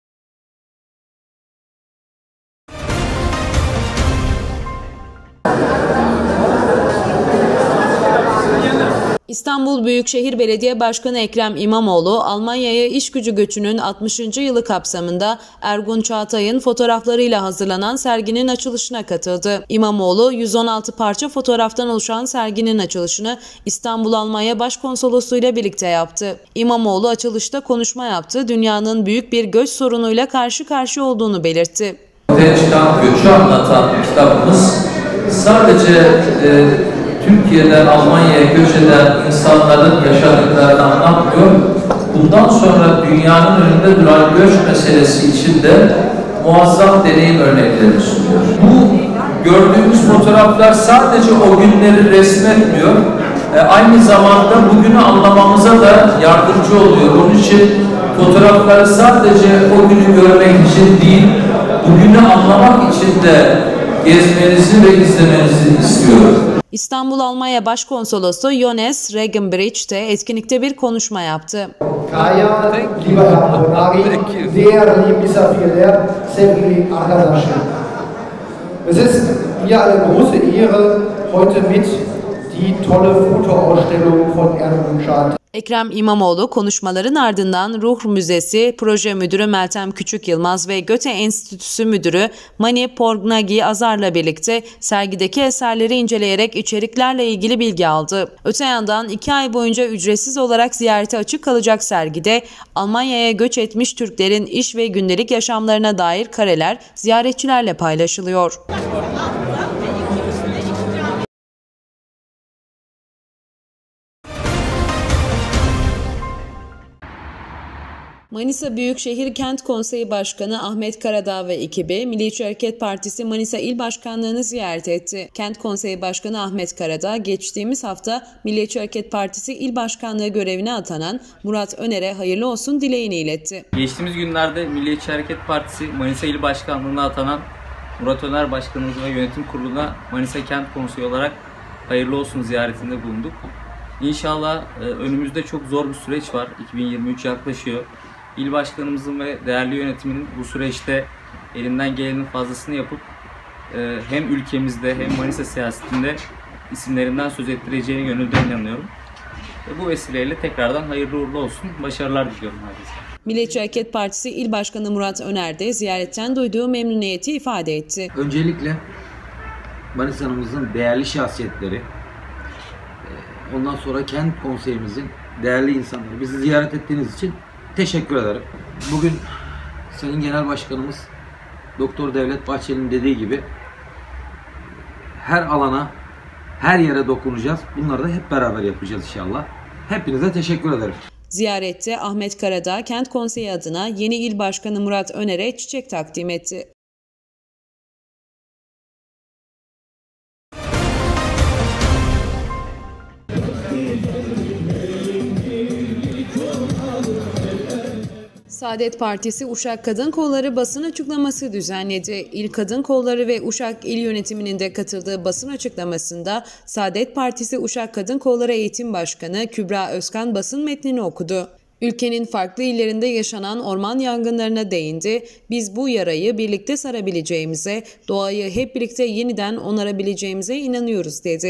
İstanbul Büyükşehir Belediye Başkanı Ekrem İmamoğlu, Almanya'ya işgücü göçünün 60. yılı kapsamında Ergun Çağatay'ın fotoğraflarıyla hazırlanan serginin açılışına katıldı. İmamoğlu, 116 parça fotoğraftan oluşan serginin açılışını İstanbul Almanya Başkonsolosluğu ile birlikte yaptı. İmamoğlu açılışta konuşma yaptı, dünyanın büyük bir göç sorunuyla karşı karşıya olduğunu belirtti. Ortaya çıkan göçü anlatan kitabımız sadece Türkiye'den Almanya'ya göç eden insanların yaşadıklarını anlatmıyor. Bundan sonra dünyanın önünde duran göç meselesi için de muazzam deneyim örneklerini sunuyor. Bu gördüğümüz fotoğraflar sadece o günleri resmetmiyor. Aynı zamanda bugünü anlamamıza da yardımcı oluyor. Onun için fotoğrafları sadece o günü görmek için değil, bugünü anlamak için de gezmenizi ve izlemenizi istiyorum. İstanbul Almanya Başkonsolosu Jonas Regenbrich de etkinlikte bir konuşma yaptı. Kaya, lieber Herr Bonari, sehr liebe Misafirler, sevgili arkadaşlar. Es ist mir eine große Ehre, heute mit die tolle Fotoausstellung von Ergun Çağatay. Ekrem İmamoğlu konuşmaların ardından Ruhr Müzesi Proje Müdürü Meltem Küçük Yılmaz ve Göte Enstitüsü Müdürü Mani Porgnagi Azar'la birlikte sergideki eserleri inceleyerek içeriklerle ilgili bilgi aldı. Öte yandan 2 ay boyunca ücretsiz olarak ziyarete açık kalacak sergide Almanya'ya göç etmiş Türklerin iş ve gündelik yaşamlarına dair kareler ziyaretçilerle paylaşılıyor. Manisa Büyükşehir Kent Konseyi Başkanı Ahmet Karadağ ve ekibi Milliyetçi Hareket Partisi Manisa İl Başkanlığı'nı ziyaret etti. Kent Konseyi Başkanı Ahmet Karadağ geçtiğimiz hafta Milliyetçi Hareket Partisi İl Başkanlığı görevine atanan Murat Öner'e hayırlı olsun dileğini iletti. Geçtiğimiz günlerde Milliyetçi Hareket Partisi Manisa İl Başkanlığı'na atanan Murat Öner Başkanımız ve Yönetim Kurulu'na Manisa Kent Konseyi olarak hayırlı olsun ziyaretinde bulunduk. İnşallah önümüzde çok zor bir süreç var. 2023 yaklaşıyor. İl Başkanımızın ve değerli yönetiminin bu süreçte elinden gelenin fazlasını yapıp hem ülkemizde hem Manisa siyasetinde isimlerinden söz ettireceğine gönülden inanıyorum. Bu vesileyle tekrardan hayırlı uğurlu olsun, başarılar diliyorum herkese. Milliyetçi Hareket Partisi İl Başkanı Murat Öner de ziyaretten duyduğu memnuniyeti ifade etti. Öncelikle Manisa'mızın değerli şahsiyetleri, ondan sonra kent konseyimizin değerli insanları bizi ziyaret ettiğiniz için teşekkür ederim. Bugün Sayın Genel Başkanımız Doktor Devlet Bahçeli'nin dediği gibi her alana, her yere dokunacağız. Bunları da hep beraber yapacağız inşallah. Hepinize teşekkür ederim. Ziyarette Ahmet Karadağ Kent Konseyi adına yeni il başkanı Murat Öner'e çiçek takdim etti. Saadet Partisi Uşak Kadın Kolları basın açıklaması düzenledi. İl Kadın Kolları ve Uşak İl Yönetiminin de katıldığı basın açıklamasında Saadet Partisi Uşak Kadın Kolları Eğitim Başkanı Kübra Özkan basın metnini okudu. Ülkenin farklı illerinde yaşanan orman yangınlarına değindi. Biz bu yarayı birlikte sarabileceğimize, doğayı hep birlikte yeniden onarabileceğimize inanıyoruz dedi.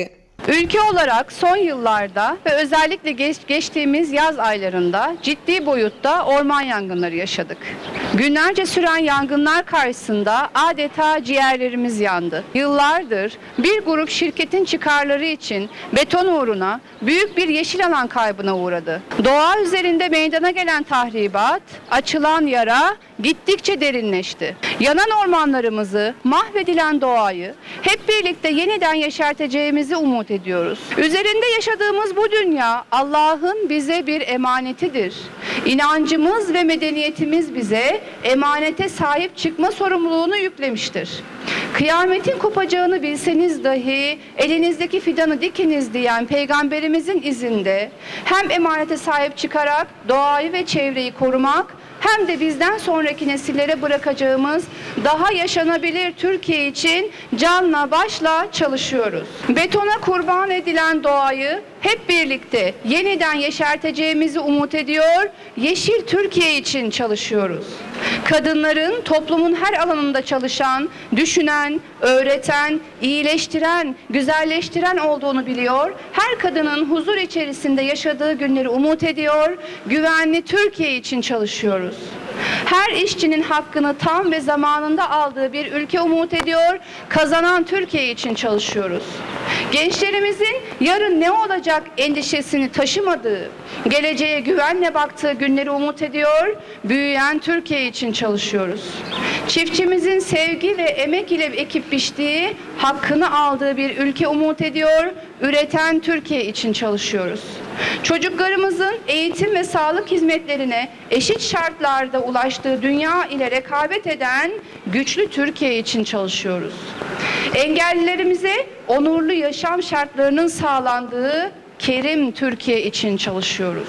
Ülke olarak son yıllarda ve özellikle geçtiğimiz yaz aylarında ciddi boyutta orman yangınları yaşadık. Günlerce süren yangınlar karşısında adeta ciğerlerimiz yandı. Yıllardır bir grup şirketin çıkarları için beton uğruna büyük bir yeşil alan kaybına uğradı. Doğa üzerinde meydana gelen tahribat, açılan yara gittikçe derinleşti. Yanan ormanlarımızı, mahvedilen doğayı hep birlikte yeniden yeşerteceğimizi umut ediyoruz. Üzerinde yaşadığımız bu dünya Allah'ın bize bir emanetidir. İnancımız ve medeniyetimiz bize emanete sahip çıkma sorumluluğunu yüklemiştir. Kıyametin kopacağını bilseniz dahi elinizdeki fidanı dikiniz diyen Peygamberimizin izinde hem emanete sahip çıkarak doğayı ve çevreyi korumak hem de bizden sonraki nesillere bırakacağımız daha yaşanabilir Türkiye için canla başla çalışıyoruz. Betona kurban edilen doğayı hep birlikte yeniden yeşerteceğimizi umut ediyor, yeşil Türkiye için çalışıyoruz. Kadınların toplumun her alanında çalışan, düşünen, öğreten, iyileştiren, güzelleştiren olduğunu biliyor, her kadının huzur içerisinde yaşadığı günleri umut ediyor, güvenli Türkiye için çalışıyoruz. Her işçinin hakkını tam ve zamanında aldığı bir ülke umut ediyor, kazanan Türkiye için çalışıyoruz. Gençlerimizin yarın ne olacak endişesini taşımadığı, geleceğe güvenle baktığı günleri umut ediyor, büyüyen Türkiye için çalışıyoruz. Çiftçimizin sevgi ve emek ile ekip biçtiği, hakkını aldığı bir ülke umut ediyor, üreten Türkiye için çalışıyoruz. Çocuklarımızın eğitim ve sağlık hizmetlerine eşit şartlarda ulaştığı dünya ile rekabet eden güçlü Türkiye için çalışıyoruz. Engellilerimize onurlu yaşam şartlarının sağlandığı kerim Türkiye için çalışıyoruz.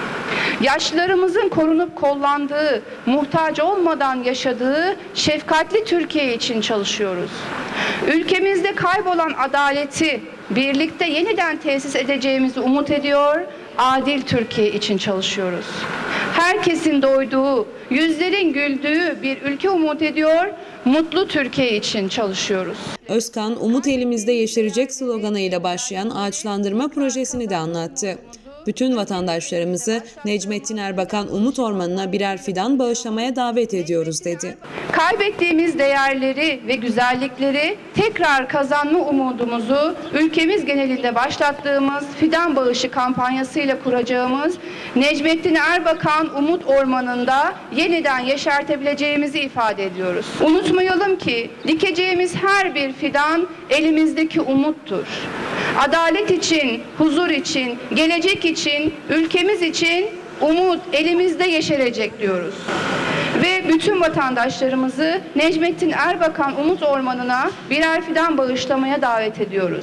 Yaşlılarımızın korunup kollandığı, muhtaç olmadan yaşadığı şefkatli Türkiye için çalışıyoruz. Ülkemizde kaybolan adaleti birlikte yeniden tesis edeceğimizi umut ediyor, adil Türkiye için çalışıyoruz. Herkesin doyduğu, yüzlerin güldüğü bir ülke umut ediyor, mutlu Türkiye için çalışıyoruz. Özkan, "Umut elimizde yeşerecek" sloganıyla başlayan ağaçlandırma projesini de anlattı. Bütün vatandaşlarımızı Necmettin Erbakan Umut Ormanı'na birer fidan bağışlamaya davet ediyoruz dedi. Kaybettiğimiz değerleri ve güzellikleri tekrar kazanma umudumuzu ülkemiz genelinde başlattığımız fidan bağışı kampanyasıyla kuracağımız Necmettin Erbakan Umut Ormanı'nda yeniden yeşertebileceğimizi ifade ediyoruz. Unutmayalım ki dikeceğimiz her bir fidan elimizdeki umuttur. Adalet için, huzur için, gelecek için, ülkemiz için umut elimizde yeşerecek diyoruz. Ve bütün vatandaşlarımızı Necmettin Erbakan Umut Ormanı'na birer fidan bağışlamaya davet ediyoruz.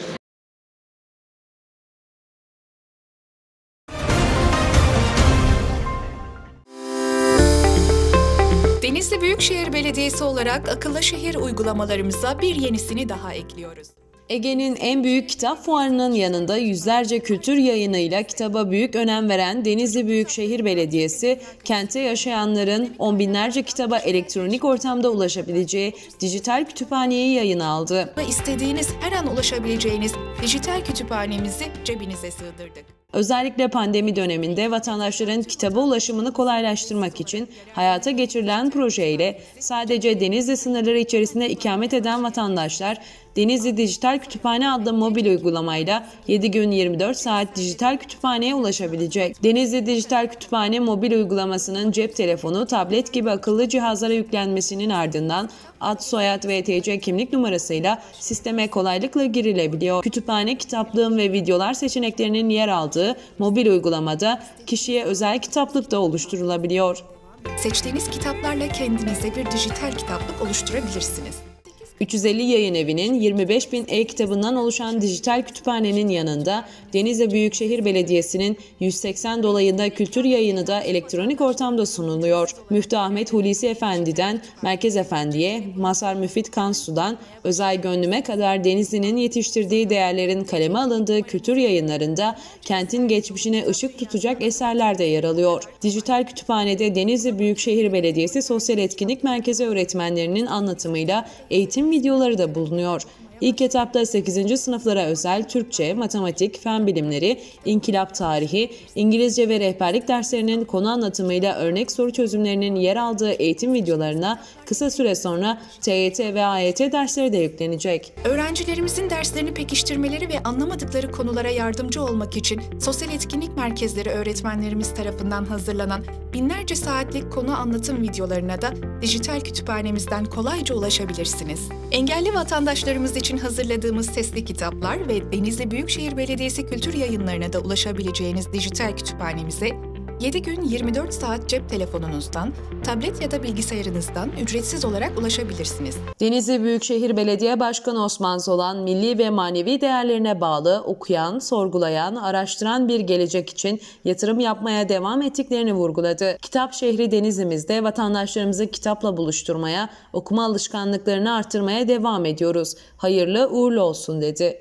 Denizli Büyükşehir Belediyesi olarak akıllı şehir uygulamalarımıza bir yenisini daha ekliyoruz. Ege'nin en büyük kitap fuarının yanında yüzlerce kültür yayınıyla kitaba büyük önem veren Denizli Büyükşehir Belediyesi, kentte yaşayanların on binlerce kitaba elektronik ortamda ulaşabileceği dijital kütüphaneyi yayına aldı. İstediğiniz her an ulaşabileceğiniz dijital kütüphanemizi cebinize sığdırdık. Özellikle pandemi döneminde vatandaşların kitaba ulaşımını kolaylaştırmak için hayata geçirilen projeyle sadece Denizli sınırları içerisinde ikamet eden vatandaşlar Denizli Dijital Kütüphane adlı mobil uygulamayla 7 gün 24 saat dijital kütüphaneye ulaşabilecek. Denizli Dijital Kütüphane mobil uygulamasının cep telefonu, tablet gibi akıllı cihazlara yüklenmesinin ardından ad, soyad ve TC kimlik numarasıyla sisteme kolaylıkla girilebiliyor. Kütüphane, kitaplığın ve videolar seçeneklerinin yer aldığı mobil uygulamada kişiye özel kitaplık da oluşturulabiliyor. Seçtiğiniz kitaplarla kendinize bir dijital kitaplık oluşturabilirsiniz. 350 yayın evinin 25.000 e-kitabından oluşan dijital kütüphanenin yanında Denizli Büyükşehir Belediyesi'nin 180 dolayında kültür yayını da elektronik ortamda sunuluyor. Müftü Ahmet Hulusi Efendi'den Merkez Efendi'ye, Mazhar Müfit Kansu'dan Özay Gönlüm'e kadar Denizli'nin yetiştirdiği değerlerin kaleme alındığı kültür yayınlarında kentin geçmişine ışık tutacak eserler de yer alıyor. Dijital kütüphanede Denizli Büyükşehir Belediyesi Sosyal Etkinlik Merkezi öğretmenlerinin anlatımıyla eğitim videoları da bulunuyor. İlk etapta 8. sınıflara özel Türkçe, matematik, fen bilimleri, inkılap tarihi, İngilizce ve rehberlik derslerinin konu anlatımıyla örnek soru çözümlerinin yer aldığı eğitim videolarına kısa süre sonra TYT ve AYT dersleri de yüklenecek. Öğrencilerimizin derslerini pekiştirmeleri ve anlamadıkları konulara yardımcı olmak için sosyal etkinlik merkezleri öğretmenlerimiz tarafından hazırlanan binlerce saatlik konu anlatım videolarına da dijital kütüphanemizden kolayca ulaşabilirsiniz. Engelli vatandaşlarımız için hazırladığımız sesli kitaplar ve Denizli Büyükşehir Belediyesi Kültür Yayınlarına da ulaşabileceğiniz dijital kütüphanemize 7 gün 24 saat cep telefonunuzdan, tablet ya da bilgisayarınızdan ücretsiz olarak ulaşabilirsiniz. Denizli Büyükşehir Belediye Başkanı Osman Solan, milli ve manevi değerlerine bağlı, okuyan, sorgulayan, araştıran bir gelecek için yatırım yapmaya devam ettiklerini vurguladı. Kitap şehri Denizli'mizde vatandaşlarımızı kitapla buluşturmaya, okuma alışkanlıklarını artırmaya devam ediyoruz. Hayırlı uğurlu olsun dedi.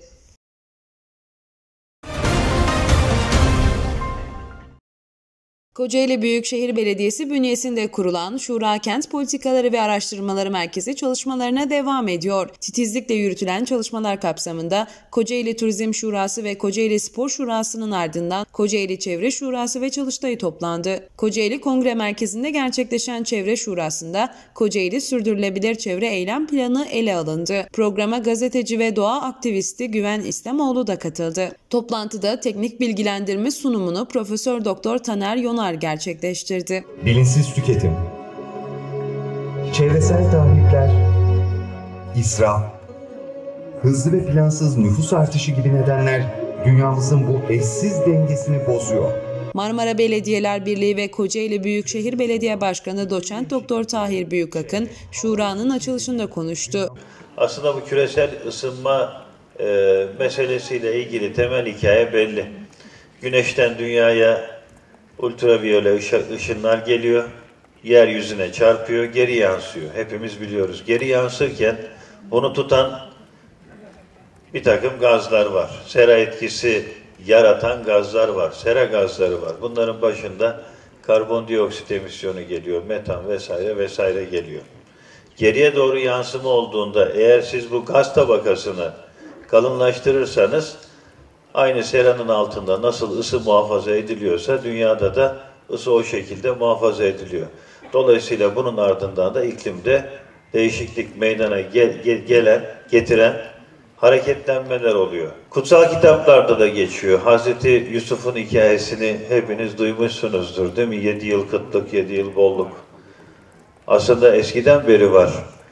Kocaeli Büyükşehir Belediyesi bünyesinde kurulan Şura Kent Politikaları ve Araştırmaları Merkezi çalışmalarına devam ediyor. Titizlikle yürütülen çalışmalar kapsamında Kocaeli Turizm Şurası ve Kocaeli Spor Şurası'nın ardından Kocaeli Çevre Şurası ve Çalıştay toplandı. Kocaeli Kongre Merkezi'nde gerçekleşen Çevre Şurası'nda Kocaeli Sürdürülebilir Çevre Eylem Planı ele alındı. Programa gazeteci ve doğa aktivisti Güven İslamoğlu da katıldı. Toplantıda teknik bilgilendirme sunumunu Profesör Doktor Taner Yonar gerçekleştirdi. Bilinçsiz tüketim, çevresel tahripler, israf, hızlı ve plansız nüfus artışı gibi nedenler dünyamızın bu eşsiz dengesini bozuyor. Marmara Belediyeler Birliği ve Kocaeli Büyükşehir Belediye Başkanı Doçent Doktor Tahir Büyükakın Şura'nın açılışında konuştu. Aslında bu küresel ısınma meselesiyle ilgili temel hikaye belli. Güneşten dünyaya ultraviyole ışınlar geliyor, yeryüzüne çarpıyor, geri yansıyor. Hepimiz biliyoruz. Geri yansırken bunu tutan bir takım gazlar var. Sera etkisi yaratan gazlar var, sera gazları var. Bunların başında karbondioksit emisyonu geliyor, metan vesaire vesaire geliyor. Geriye doğru yansıma olduğunda eğer siz bu gaz tabakasını kalınlaştırırsanız aynı seranın altında nasıl ısı muhafaza ediliyorsa dünyada da ısı o şekilde muhafaza ediliyor. Dolayısıyla bunun ardından da iklimde değişiklik meydana getiren hareketlenmeler oluyor. Kutsal kitaplarda da geçiyor. Hazreti Yusuf'un hikayesini hepiniz duymuşsunuzdur değil mi? 7 yıl kıtlık, 7 yıl bolluk. Aslında eskiden beri var.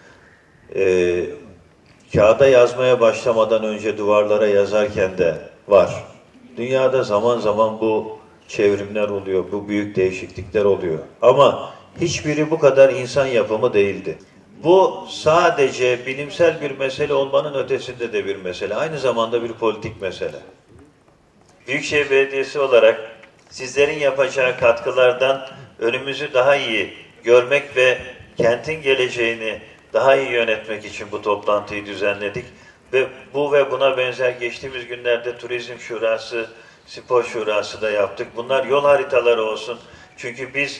Kağıda yazmaya başlamadan önce duvarlara yazarken de var. Dünyada zaman zaman bu çevrimler oluyor, bu büyük değişiklikler oluyor. Ama hiçbiri bu kadar insan yapımı değildi. Bu sadece bilimsel bir mesele olmanın ötesinde de bir mesele. Aynı zamanda bir politik mesele. Büyükşehir Belediyesi olarak sizlerin yapacağı katkılardan önümüzü daha iyi görmek ve kentin geleceğini daha iyi yönetmek için bu toplantıyı düzenledik. Ve buna benzer geçtiğimiz günlerde Turizm Şurası, Spor Şurası da yaptık. Bunlar yol haritaları olsun. Çünkü biz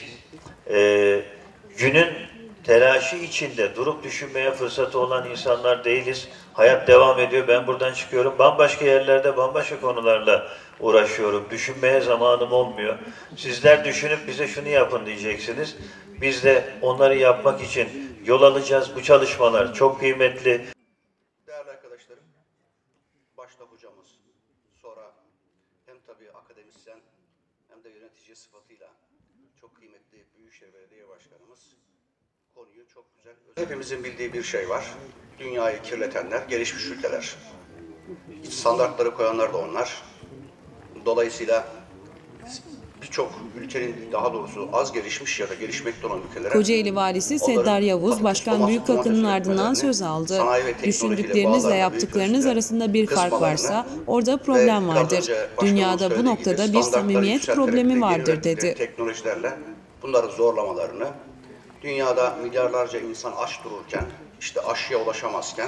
günün telaşı içinde durup düşünmeye fırsatı olan insanlar değiliz. Hayat devam ediyor. Ben buradan çıkıyorum. Bambaşka yerlerde bambaşka konularla uğraşıyorum. Düşünmeye zamanım olmuyor. Sizler düşünüp bize şunu yapın diyeceksiniz. Biz de onları yapmak için yol alacağız. Bu çalışmalar çok kıymetli. Değerli arkadaşlarım, başta hocamız, sonra hem tabii akademisyen hem de yönetici sıfatıyla çok kıymetli Büyükşehir Belediye Başkanımız konuyu çok güzel. Hepimizin bildiği bir şey var. Dünyayı kirletenler, gelişmiş ülkeler. Standartları koyanlar da onlar. Dolayısıyla birçok ülkenin, daha doğrusu az gelişmiş ya da gelişmekte olan ülkelere... Kocaeli Valisi Seddar Yavuz, Başkan Büyükakın'ın ardından söz aldı. Düşündüklerinizle yaptıklarınız arasında bir fark varsa orada problem vardır. Dünyada bu noktada bir samimiyet problemi vardır dedi. Teknolojilerle bunların zorlamalarını, dünyada milyarlarca insan aç dururken, işte aşıya ulaşamazken,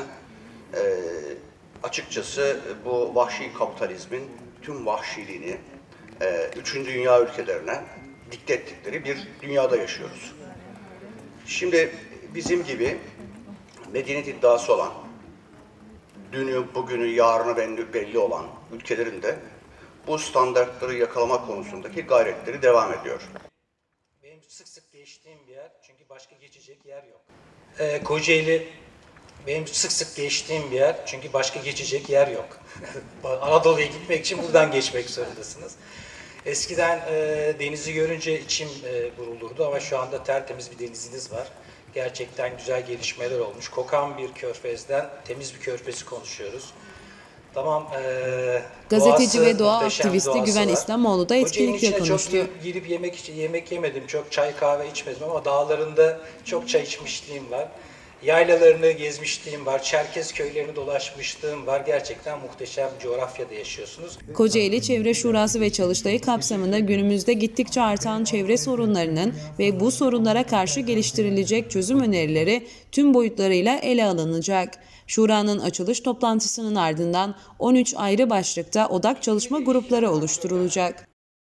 açıkçası bu vahşi kapitalizmin tüm vahşiliğini, 3. dünya ülkelerine dikte ettikleri bir dünyada yaşıyoruz. Şimdi bizim gibi medeniyet iddiası olan, dünü, bugünü, yarını belli olan ülkelerin de bu standartları yakalama konusundaki gayretleri devam ediyor. Benim sık sık geçtiğim bir yer çünkü başka geçecek yer yok. Kocaeli benim sık sık geçtiğim bir yer çünkü başka geçecek yer yok. Anadolu'ya gitmek için buradan geçmek zorundasınız. Eskiden denizi görünce içim gurulurdu ama şu anda tertemiz bir deniziniz var. Gerçekten güzel gelişmeler olmuş. Kokan bir körfezden temiz bir körfezi konuşuyoruz. Tamam. Gazeteci ve doğa muhteşem aktivisti doğası Güven var. İslamoğlu da etkinlikte konuştu. Çok girip yemek yemedim, çok çay kahve içmedim ama dağlarında çok çay içmişliğim var. Yaylalarını gezmişliğim var, Çerkez köylerini dolaşmışlığım var. Gerçekten muhteşem bir coğrafyada yaşıyorsunuz. Kocaeli Çevre Şurası ve Çalıştayı kapsamında günümüzde gittikçe artan çevre sorunlarının ve bu sorunlara karşı geliştirilecek çözüm önerileri tüm boyutlarıyla ele alınacak. Şura'nın açılış toplantısının ardından 13 ayrı başlıkta odak çalışma grupları oluşturulacak.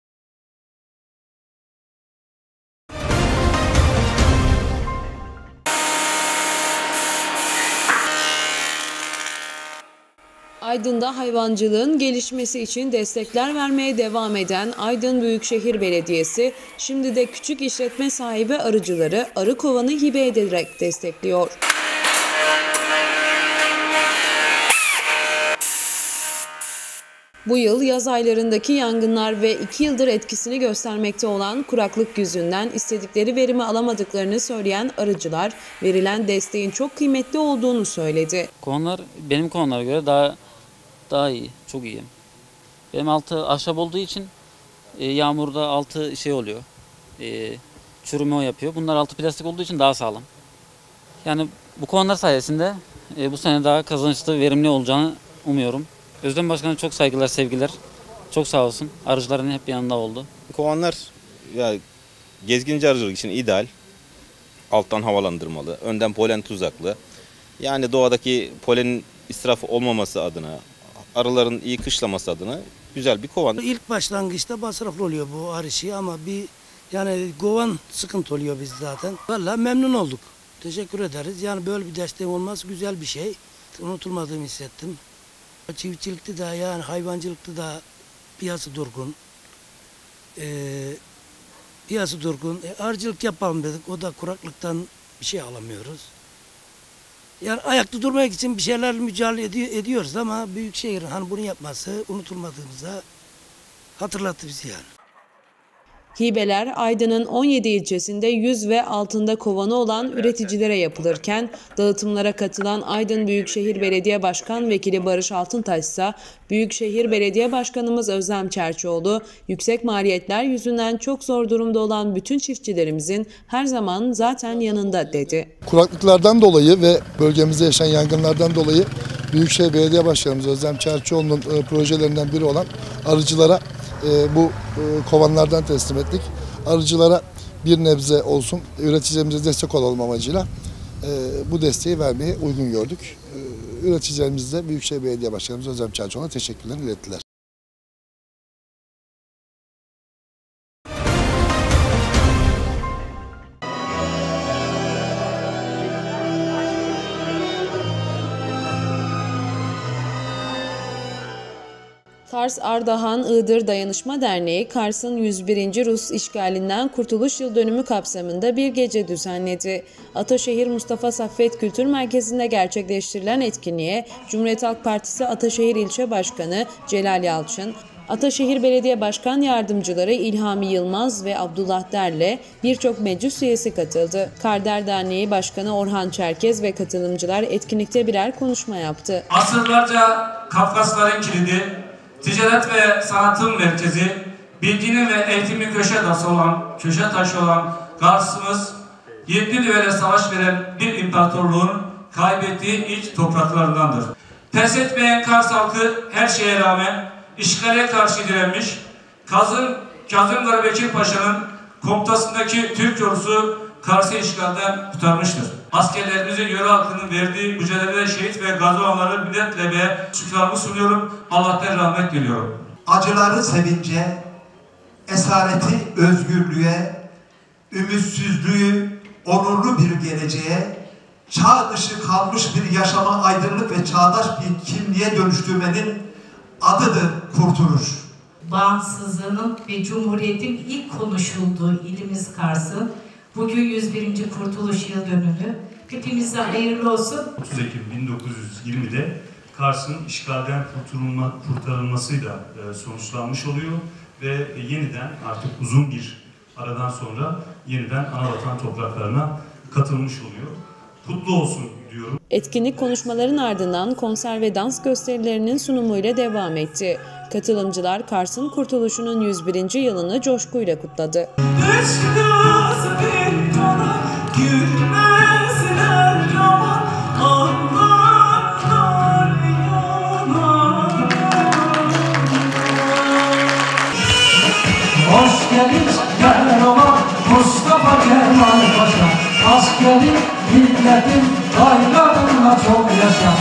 Aydın'da hayvancılığın gelişmesi için destekler vermeye devam eden Aydın Büyükşehir Belediyesi, şimdi de küçük işletme sahibi arıcıları arı kovanı hibe ederek destekliyor. Bu yıl yaz aylarındaki yangınlar ve 2 yıldır etkisini göstermekte olan kuraklık yüzünden istedikleri verimi alamadıklarını söyleyen arıcılar, verilen desteğin çok kıymetli olduğunu söyledi. Kovanlar benim kovanlara göre daha iyi, çok iyi. Benim altı ahşap olduğu için yağmurda altı şey oluyor, çürüme yapıyor. Bunlar altı plastik olduğu için daha sağlam. Yani bu kovanlar sayesinde bu sene daha kazançlı, verimli olacağını umuyorum. Özlem Başkan'a çok saygılar, sevgiler. Çok sağ olsun. Arıcıların hep yanında oldu. Kovanlar ya gezginci arıcılık için ideal. Alttan havalandırmalı, önden polen tuzaklı. Yani doğadaki polenin israf olmaması adına, arıların iyi kışlaması adına güzel bir kovan. İlk başlangıçta masraflı oluyor bu arı işi ama yani kovan sıkıntı oluyor biz zaten. Vallahi memnun olduk. Teşekkür ederiz. Yani böyle bir desteğim olması güzel bir şey. Unutulmadığımı hissettim. Çiftçilikte de yani hayvancılıkta da piyasa durgun. Piyasa durgun. Arıcılık yapalım dedik. O da kuraklıktan bir şey alamıyoruz. Yani ayakta durmak için bir şeyler mücadele ediyoruz ama Büyükşehir'in hani bunu yapması unutulmadığımıza hatırlattı bizi yani. Hibeler Aydın'ın 17 ilçesinde 100 ve altında kovanı olan üreticilere yapılırken dağıtımlara katılan Aydın Büyükşehir Belediye Başkan Vekili Barış Altıntaş ise Büyükşehir Belediye Başkanımız Özlem Çerçioğlu, yüksek maliyetler yüzünden çok zor durumda olan bütün çiftçilerimizin her zaman zaten yanında dedi. Kuraklıklardan dolayı ve bölgemizde yaşanan yangınlardan dolayı Büyükşehir Belediye Başkanımız Özlem Çerçioğlu'nun projelerinden biri olan arıcılara bu kovanlardan teslim ettik. Arıcılara bir nebze olsun üreticilerimize destek olalım amacıyla bu desteği vermeyi uygun gördük. Üreticilerimiz de Büyükşehir Belediye Başkanımız Özlem Çerçioğlu'na teşekkürlerini ilettiler. Kars Ardahan Iğdır Dayanışma Derneği, Kars'ın 101. Rus işgalinden Kurtuluş Yıl Dönümü kapsamında bir gece düzenledi. Ataşehir Mustafa Saffet Kültür Merkezi'nde gerçekleştirilen etkinliğe Cumhuriyet Halk Partisi Ataşehir İlçe Başkanı Celal Yalçın, Ataşehir Belediye Başkan Yardımcıları İlhami Yılmaz ve Abdullah Der'le birçok meclis üyesi katıldı. Karder Derneği Başkanı Orhan Çerkez ve katılımcılar etkinlikte birer konuşma yaptı. Asırlarca Kafkasların kilidi, ticaret ve sanatın merkezi, bilginin ve eğitimin köşe taşı olan Kars'ımız, 7 düvele savaş veren bir imparatorluğun kaybettiği ilk topraklarındandır. Pes etmeyen Kars halkı her şeye rağmen işgale karşı direnmiş, Kazım Karabekir Paşa'nın komutasındaki Türk ordusu Kars'ı işgalden kurtarmıştır. Askerlerimizin, yöre halkının verdiği mücadelede şehit ve gazi olanları minnetle ve şükranımı sunuyorum. Allah'tan rahmet diliyorum. Acıları sevince, esareti özgürlüğe, ümitsizliği onurlu bir geleceğe, çağ dışı kalmış bir yaşama aydınlık ve çağdaş bir kimliğe dönüştürmenin adıdır Kurtuluş. Bağımsızlığının ve Cumhuriyet'in ilk konuşulduğu ilimiz Kars'ın bugün 101. Kurtuluş Yıl Dönümü. Hepimize hayırlı olsun. 30 Ekim 1920'de Kars'ın işgalden kurtarılmasıyla sonuçlanmış oluyor ve yeniden artık uzun bir aradan sonra yeniden anavatan topraklarına katılmış oluyor. Kutlu olsun diyorum. Etkinlik konuşmaların ardından konser ve dans gösterilerinin sunumuyla devam etti. Katılımcılar Kars'ın kurtuluşunun 101. yılını coşkuyla kutladı. Hoş geldin Kemal'a, Mustafa Kemal Paşa. Askerin, milletin, bayramına çok yaşa.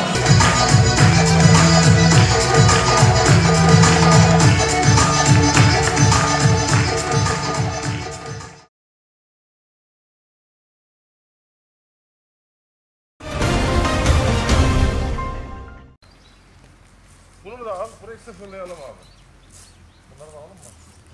Bunu da al, burayı sıfırlayalım abi. Bunları da alalım mı?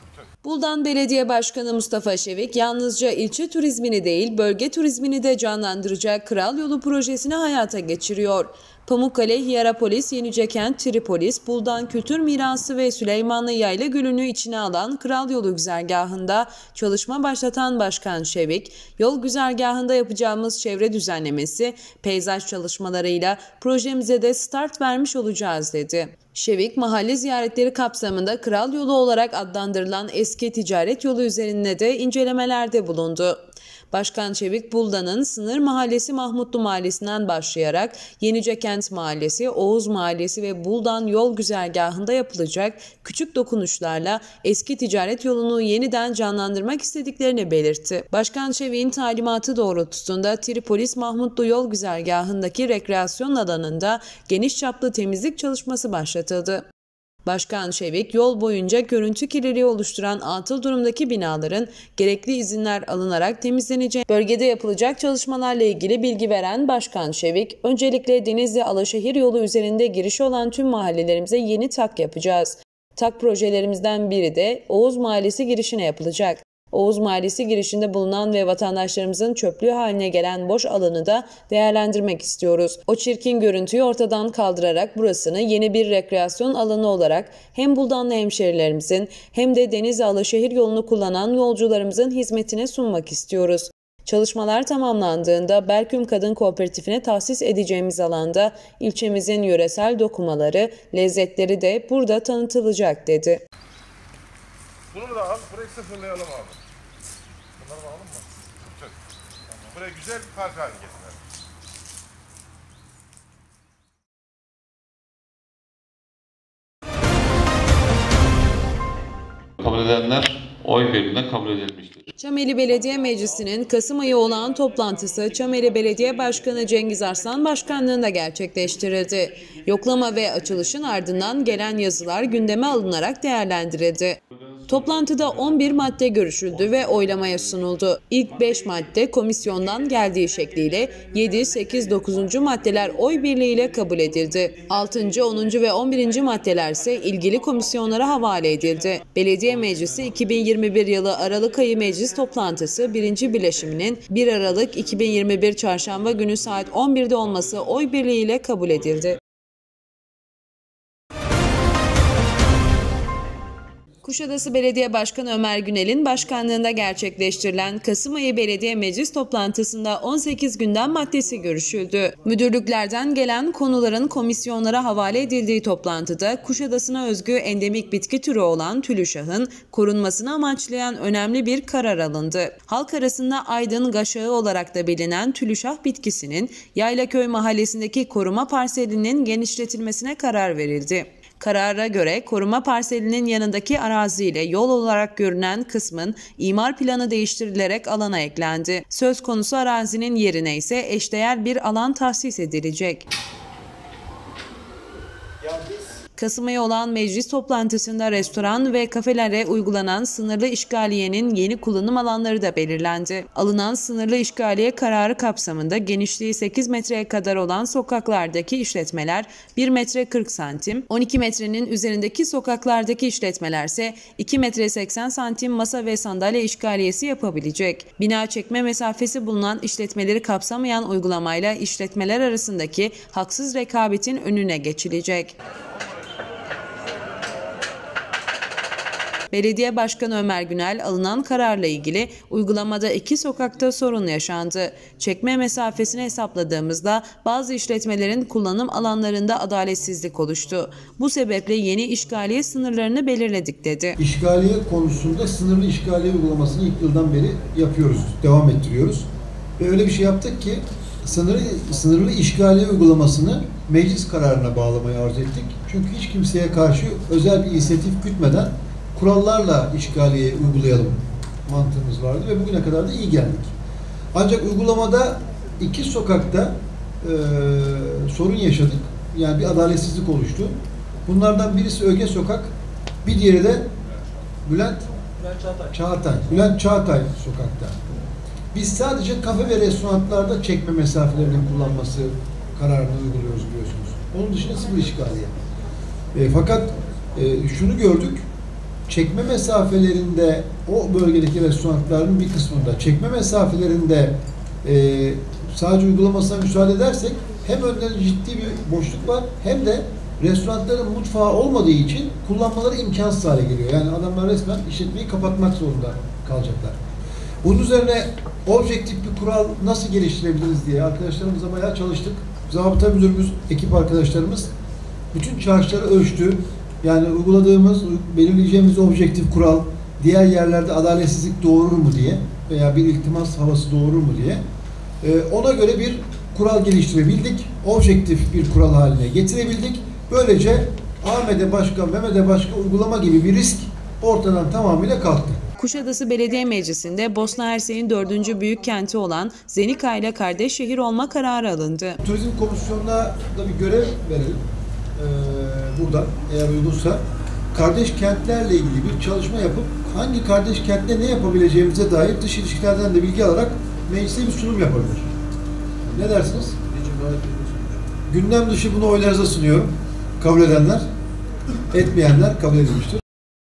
Buldan Belediye Başkanı Mustafa Şevik, yalnızca ilçe turizmini değil, bölge turizmini de canlandıracak Kral Yolu projesini hayata geçiriyor. Pamukkale, Hierapolis, Yenicekent, Tripolis, Buldan Kültür Mirası ve Süleymanlı Yayla Gölü'nü içine alan Kral Yolu güzergahında çalışma başlatan Başkan Şevik, yol güzergahında yapacağımız çevre düzenlemesi, peyzaj çalışmalarıyla projemize de start vermiş olacağız dedi. Şevik, mahalle ziyaretleri kapsamında Kral Yolu olarak adlandırılan eski ticaret yolu üzerinde de incelemelerde bulundu. Başkan Şevik, Buldan'ın Sınır Mahallesi Mahmutlu Mahallesi'nden başlayarak Yenicekent Mahallesi, Oğuz Mahallesi ve Buldan yol güzergahında yapılacak küçük dokunuşlarla eski ticaret yolunu yeniden canlandırmak istediklerini belirtti. Başkan Şevik'in talimatı doğrultusunda Tripolis Mahmutlu yol güzergahındaki rekreasyon alanında geniş çaplı temizlik çalışması başlatıldı. Başkan Şevik, yol boyunca görüntü kirliliği oluşturan atıl durumdaki binaların gerekli izinler alınarak temizleneceği, bölgede yapılacak çalışmalarla ilgili bilgi veren Başkan Şevik, öncelikle Denizli-Alaşehir yolu üzerinde girişi olan tüm mahallelerimize yeni tak yapacağız. Tak projelerimizden biri de Oğuz Mahallesi girişine yapılacak. Oğuz Mahallesi girişinde bulunan ve vatandaşlarımızın çöplüğü haline gelen boş alanı da değerlendirmek istiyoruz. O çirkin görüntüyü ortadan kaldırarak burasını yeni bir rekreasyon alanı olarak hem Buldanlı hemşehrilerimizin hem de Denizli-Alaşehir yolunu kullanan yolcularımızın hizmetine sunmak istiyoruz. Çalışmalar tamamlandığında Berküm Kadın Kooperatifine tahsis edeceğimiz alanda ilçemizin yöresel dokumaları, lezzetleri de burada tanıtılacak dedi. Bunu da al, burayı sıfırlayalım abi. Bunları da alalım mı? Çok. Buraya güzel bir park haline getirelim. Kabul edenler oy birliğiyle kabul edilmiştir. Çameli Belediye Meclisi'nin Kasım ayı olağan toplantısı Çameli Belediye Başkanı Cengiz Arslan başkanlığında gerçekleştirildi. Yoklama ve açılışın ardından gelen yazılar gündeme alınarak değerlendirildi. Toplantıda 11 madde görüşüldü ve oylamaya sunuldu. İlk 5 madde komisyondan geldiği şekliyle 7, 8, 9. maddeler oy birliğiyle kabul edildi. 6., 10. ve 11. maddeler ise ilgili komisyonlara havale edildi. Belediye Meclisi 2021 yılı Aralık ayı meclis toplantısı 1. bileşiminin 1 Aralık 2021 Çarşamba günü saat 11'de olması oy birliğiyle kabul edildi. Kuşadası Belediye Başkanı Ömer Günel'in başkanlığında gerçekleştirilen Kasım ayı belediye meclis toplantısında 18 gündem maddesi görüşüldü. Müdürlüklerden gelen konuların komisyonlara havale edildiği toplantıda Kuşadası'na özgü endemik bitki türü olan tülüşahın korunmasını amaçlayan önemli bir karar alındı. Halk arasında Aydın gaşağı olarak da bilinen tülüşah bitkisinin Yaylaköy mahallesindeki koruma parselinin genişletilmesine karar verildi. Karara göre koruma parselinin yanındaki araziyle yol olarak görünen kısmın imar planı değiştirilerek alana eklendi. Söz konusu arazinin yerine ise eşdeğer bir alan tahsis edilecek. Kasım ayı olan meclis toplantısında restoran ve kafelere uygulanan sınırlı işgaliyenin yeni kullanım alanları da belirlendi. Alınan sınırlı işgaliye kararı kapsamında genişliği 8 metreye kadar olan sokaklardaki işletmeler 1 metre 40 santim, 12 metrenin üzerindeki sokaklardaki işletmelerse 2 metre 80 santim masa ve sandalye işgaliyesi yapabilecek. Bina çekme mesafesi bulunan işletmeleri kapsamayan uygulamayla işletmeler arasındaki haksız rekabetin önüne geçilecek. Belediye Başkanı Ömer Günel alınan kararla ilgili uygulamada 2 sokakta sorun yaşandı. Çekme mesafesini hesapladığımızda bazı işletmelerin kullanım alanlarında adaletsizlik oluştu. Bu sebeple yeni işgaliye sınırlarını belirledik dedi. İşgaliye konusunda sınırlı işgaliye uygulamasını ilk yıldan beri yapıyoruz, devam ettiriyoruz. Ve öyle bir şey yaptık ki sınırlı işgaliye uygulamasını meclis kararına bağlamayı arzu ettik. Çünkü hiç kimseye karşı özel bir inisiyatif gütmeden kurallarla işgaliye uygulayalım mantığımız vardı ve bugüne kadar da iyi geldik. Ancak uygulamada 2 sokakta sorun yaşadık. Yani bir adaletsizlik oluştu. Bunlardan birisi Öge Sokak, bir diğeri de Bülent Çağatay sokakta. Biz sadece kafe ve restoranlarda çekme mesafelerinin kullanması kararını uyguluyoruz biliyorsunuz. Onun dışında sıfır işgaliye. Fakat şunu gördük. Çekme mesafelerinde o bölgedeki restoranların bir kısmında çekme mesafelerinde sadece uygulamasına müsaade edersek hem önlerinde ciddi bir boşluk var hem de restoranların mutfağı olmadığı için kullanmaları imkansız hale geliyor. Yani adamlar resmen işletmeyi kapatmak zorunda kalacaklar. Bunun üzerine objektif bir kural nasıl geliştirebiliriz diye arkadaşlarımızla bayağı çalıştık. Zabıta müdürümüz, ekip arkadaşlarımız bütün çarşıları ölçtü. Yani belirleyeceğimiz objektif kural diğer yerlerde adaletsizlik doğurur mu diye veya bir iltimas havası doğurur mu diye ona göre bir kural geliştirebildik. Objektif bir kural haline getirebildik. Böylece Ahmet'e başka, Mehmet'e başka uygulama gibi bir risk ortadan tamamıyla kalktı. Kuşadası Belediye Meclisi'nde Bosna Hersek'in 4. büyük kenti olan Zenica ile kardeş şehir olma kararı alındı. Turizm Komisyonu'na da bir görev verelim. Buradan eğer uygunsa kardeş kentlerle ilgili bir çalışma yapıp hangi kardeş kentte ne yapabileceğimize dair dış ilişkilerden de bilgi alarak meclise bir sunum yapabilir. Ne dersiniz? Gündem dışı bunu oylarınıza sunuyorum. Kabul edenler, etmeyenler kabul edilmiştir.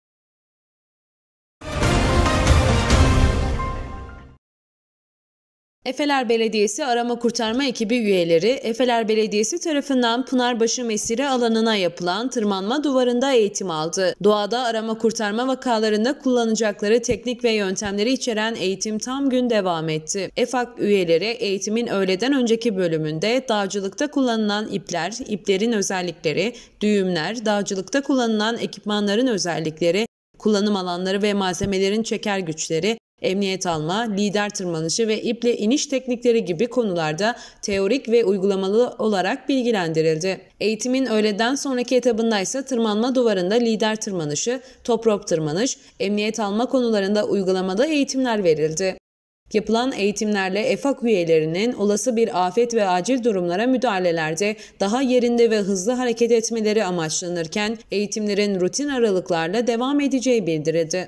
Efeler Belediyesi Arama Kurtarma Ekibi üyeleri, Efeler Belediyesi tarafından Pınarbaşı Mesire alanına yapılan tırmanma duvarında eğitim aldı. Doğada arama kurtarma vakalarında kullanacakları teknik ve yöntemleri içeren eğitim tam gün devam etti. EFAK üyeleri eğitimin öğleden önceki bölümünde dağcılıkta kullanılan ipler, iplerin özellikleri, düğümler, dağcılıkta kullanılan ekipmanların özellikleri, kullanım alanları ve malzemelerin çeker güçleri, emniyet alma, lider tırmanışı ve iple iniş teknikleri gibi konularda teorik ve uygulamalı olarak bilgilendirildi. Eğitimin öğleden sonraki etabında ise tırmanma duvarında lider tırmanışı, top rope tırmanış, emniyet alma konularında uygulamada eğitimler verildi. Yapılan eğitimlerle EFAK üyelerinin olası bir afet ve acil durumlara müdahalelerde daha yerinde ve hızlı hareket etmeleri amaçlanırken eğitimlerin rutin aralıklarla devam edeceği bildirildi.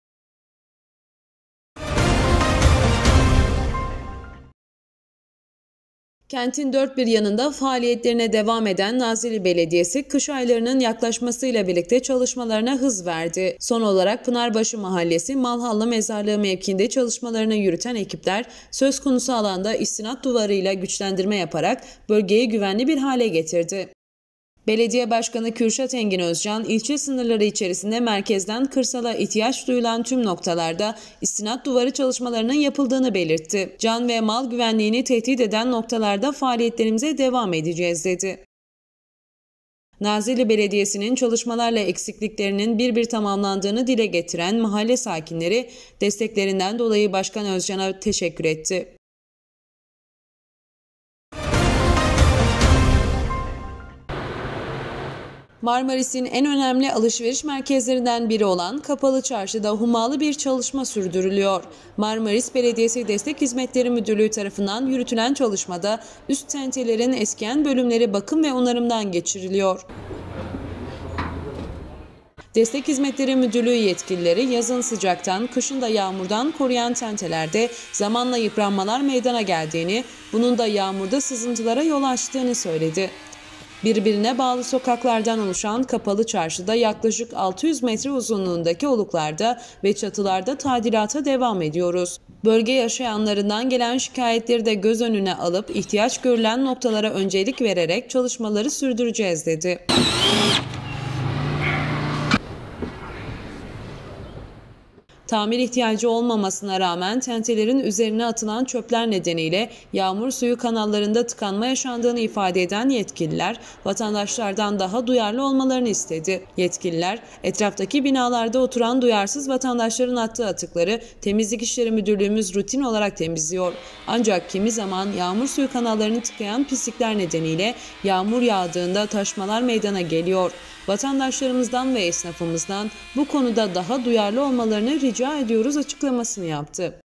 Kentin dört bir yanında faaliyetlerine devam eden Nazilli Belediyesi, kış aylarının yaklaşmasıyla birlikte çalışmalarına hız verdi. Son olarak Pınarbaşı Mahallesi Malhallı Mezarlığı mevkiinde çalışmalarını yürüten ekipler, söz konusu alanda istinat duvarıyla güçlendirme yaparak bölgeyi güvenli bir hale getirdi. Belediye Başkanı Kürşat Engin Özcan, ilçe sınırları içerisinde merkezden kırsala ihtiyaç duyulan tüm noktalarda istinat duvarı çalışmalarının yapıldığını belirtti. Can ve mal güvenliğini tehdit eden noktalarda faaliyetlerimize devam edeceğiz dedi. Nazilli Belediyesi'nin çalışmalarla eksikliklerinin bir tamamlandığını dile getiren mahalle sakinleri desteklerinden dolayı Başkan Özcan'a teşekkür etti. Marmaris'in en önemli alışveriş merkezlerinden biri olan Kapalı Çarşı'da hummalı bir çalışma sürdürülüyor. Marmaris Belediyesi Destek Hizmetleri Müdürlüğü tarafından yürütülen çalışmada üst tentelerin eskiyen bölümleri bakım ve onarımdan geçiriliyor. Destek Hizmetleri Müdürlüğü yetkilileri yazın sıcaktan, kışın da yağmurdan koruyan tentelerde zamanla yıpranmalar meydana geldiğini, bunun da yağmurda sızıntılara yol açtığını söyledi. Birbirine bağlı sokaklardan oluşan kapalı çarşıda yaklaşık 600 metre uzunluğundaki oluklarda ve çatılarda tadilata devam ediyoruz. Bölge yaşayanlarından gelen şikayetleri de göz önüne alıp ihtiyaç görülen noktalara öncelik vererek çalışmaları sürdüreceğiz dedi. Tamir ihtiyacı olmamasına rağmen tentelerin üzerine atılan çöpler nedeniyle yağmur suyu kanallarında tıkanma yaşandığını ifade eden yetkililer, vatandaşlardan daha duyarlı olmalarını istedi. Yetkililer, etraftaki binalarda oturan duyarsız vatandaşların attığı atıkları Temizlik İşleri Müdürlüğümüz rutin olarak temizliyor. Ancak kimi zaman yağmur suyu kanallarını tıkayan pislikler nedeniyle yağmur yağdığında taşmalar meydana geliyor. Vatandaşlarımızdan ve esnafımızdan bu konuda daha duyarlı olmalarını rica ediyoruz açıklamasını yaptı.